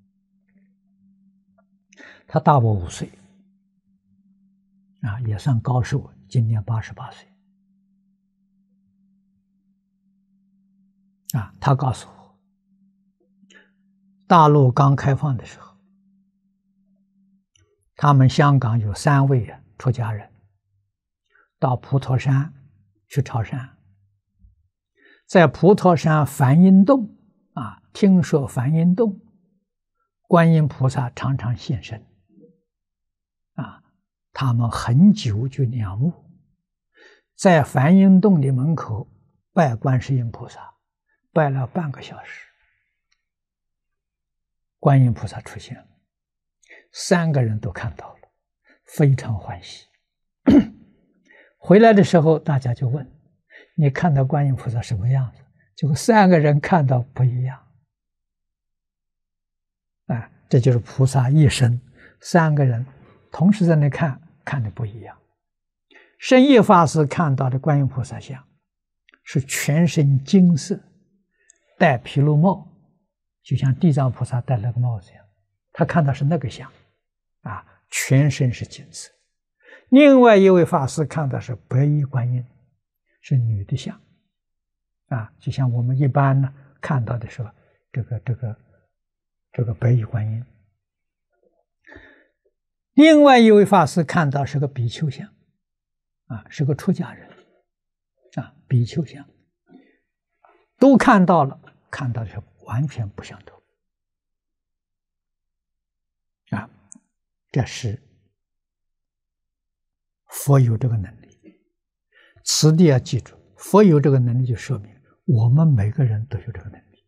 他大我五岁，啊，也算高寿，今年八十八岁。啊，他告诉我，大陆刚开放的时候， 他们香港有三位啊出家人，到普陀山去朝山，在普陀山梵音洞啊，听说梵音洞观音菩萨常常现身啊，他们很久就仰慕，在梵音洞的门口拜观世音菩萨，拜了半个小时，观音菩萨出现了，三个人都看到了，非常欢喜。回来的时候，大家就问：你看到观音菩萨什么样子？结果三个人看到不一样。啊，这就是菩萨一生，三个人同时在那看，看的不一样。圣严法师看到的观音菩萨像，是全身金色，戴毗卢帽，就像地藏菩萨戴那个帽子一样。他看到是那个像，啊，全身是金色。另外一位法师看到是白衣观音，是女的像，啊，就像我们一般呢看到的时候，这个这个这个白衣观音。另外一位法师看到是个比丘像，啊，是个出家人，啊，比丘像，都看到了，看到的是完全不相同，啊，这是佛有这个能力。此地要记住，佛有这个能力，就说明我们每个人都有这个能力，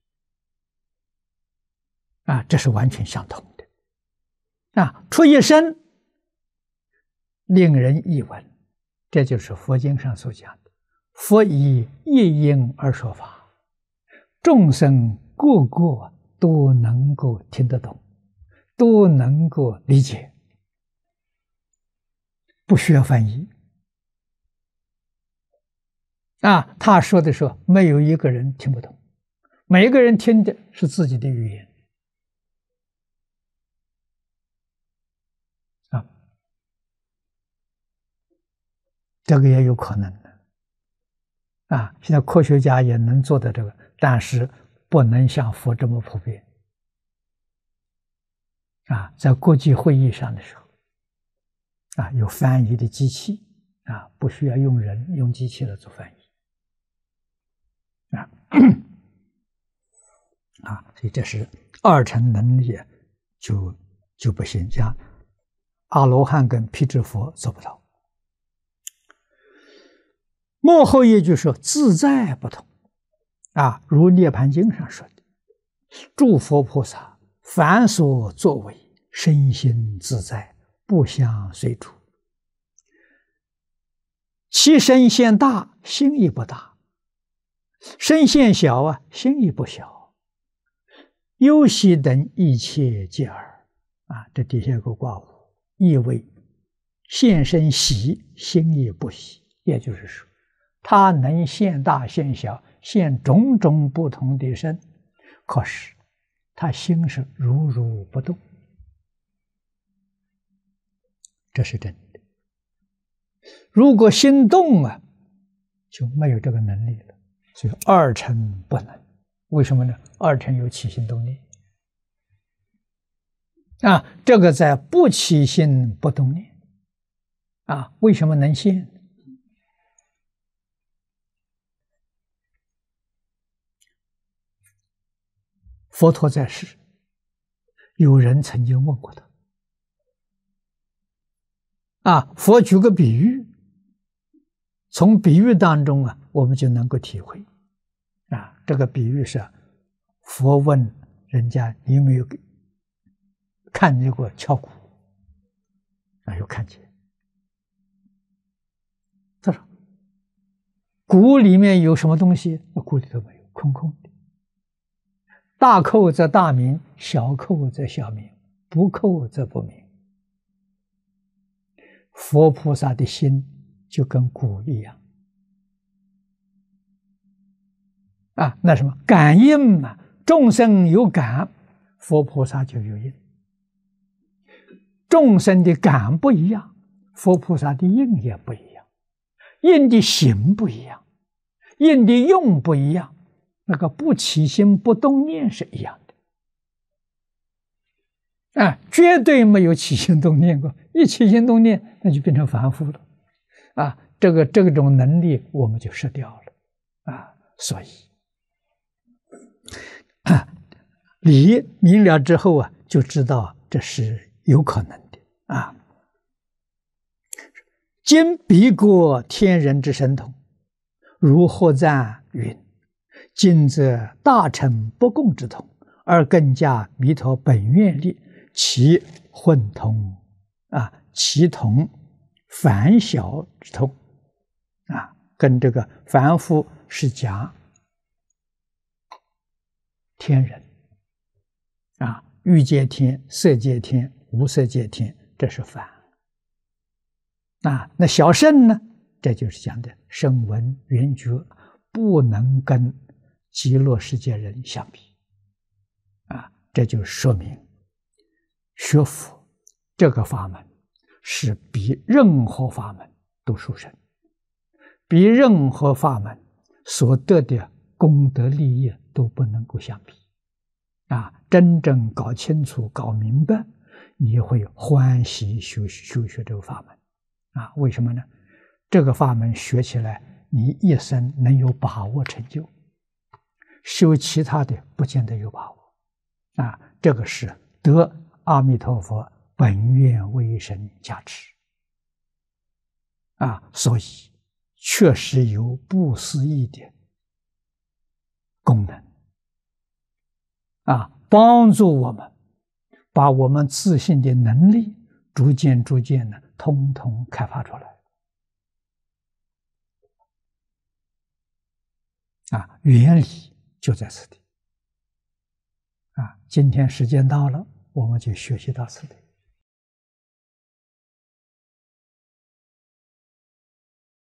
啊，这是完全相同的，啊，出一生令人一闻，这就是佛经上所讲的，佛以一因而说法，众生个个都能够听得懂，都能够理解，不需要翻译。啊，他说的时候，没有一个人听不懂，每一个人听的是自己的语言。啊，这个也有可能的。啊，现在科学家也能做到这个，但是不能像佛这么普遍。啊，在国际会议上的时候，啊，有翻译的机器，啊，不需要用人，用机器来做翻译。啊，啊，所以这是二乘能力就就不行，像阿罗汉跟辟支佛做不到。末后一句说自在不同，啊，如涅盘经上说的，诸佛菩萨凡所作为，身心自在，不相随处。其身现大，心亦不大；身现小啊，心亦不小。忧喜等一切皆尔，啊，这底下有个括弧，意味现身喜，心亦不喜。也就是说，他能现大现小，现种种不同的身，可是他心是如如不动，这是真的。如果心动啊，就没有这个能力了。所以二乘不能，为什么呢？二乘有起心动念啊，这个在不起心不动念啊，为什么能现？佛陀在世，有人曾经问过他啊，佛举个比喻，从比喻当中啊，我们就能够体会啊，这个比喻是佛问人家你有没有看见过敲鼓啊？有看见。他说鼓里面有什么东西？那鼓里头没有，空空的。大扣则大鸣，小扣则小鸣，不扣则不鸣。佛菩萨的心就跟鼓一样啊，那什么感应嘛，众生有感，佛菩萨就有应。众生的感不一样，佛菩萨的应也不一样，应的行不一样，应的用不一样，那个不起心不动念是一样的啊，绝对没有起心动念过。一起心动念，那就变成凡夫了。啊，这个这种能力我们就失掉了。啊，所以啊，理明了之后啊，就知道这是有可能的。啊，今彼国天人之神通，如何赞云：今则大乘不共之通，而更加弥陀本愿力，其混同啊，其同凡小之通啊，跟这个凡夫是讲天人啊，欲界天、色界天、无色界天，这是凡啊。那小圣呢？这就是讲的声闻缘觉，不能跟极乐世界人相比啊。这就说明学佛这个法门是比任何法门都殊胜，比任何法门所得的功德利益都不能够相比啊！真正搞清楚、搞明白，你会欢喜修修学这个法门啊！为什么呢？这个法门学起来，你一生能有把握成就，修其他的不见得有把握啊！这个是得阿弥陀佛本愿威神加持啊！所以确实有不思议的功能啊，帮助我们把我们自信的能力逐渐逐渐的通通开发出来啊，原理就在此地啊。今天时间到了，我们就学习到此地。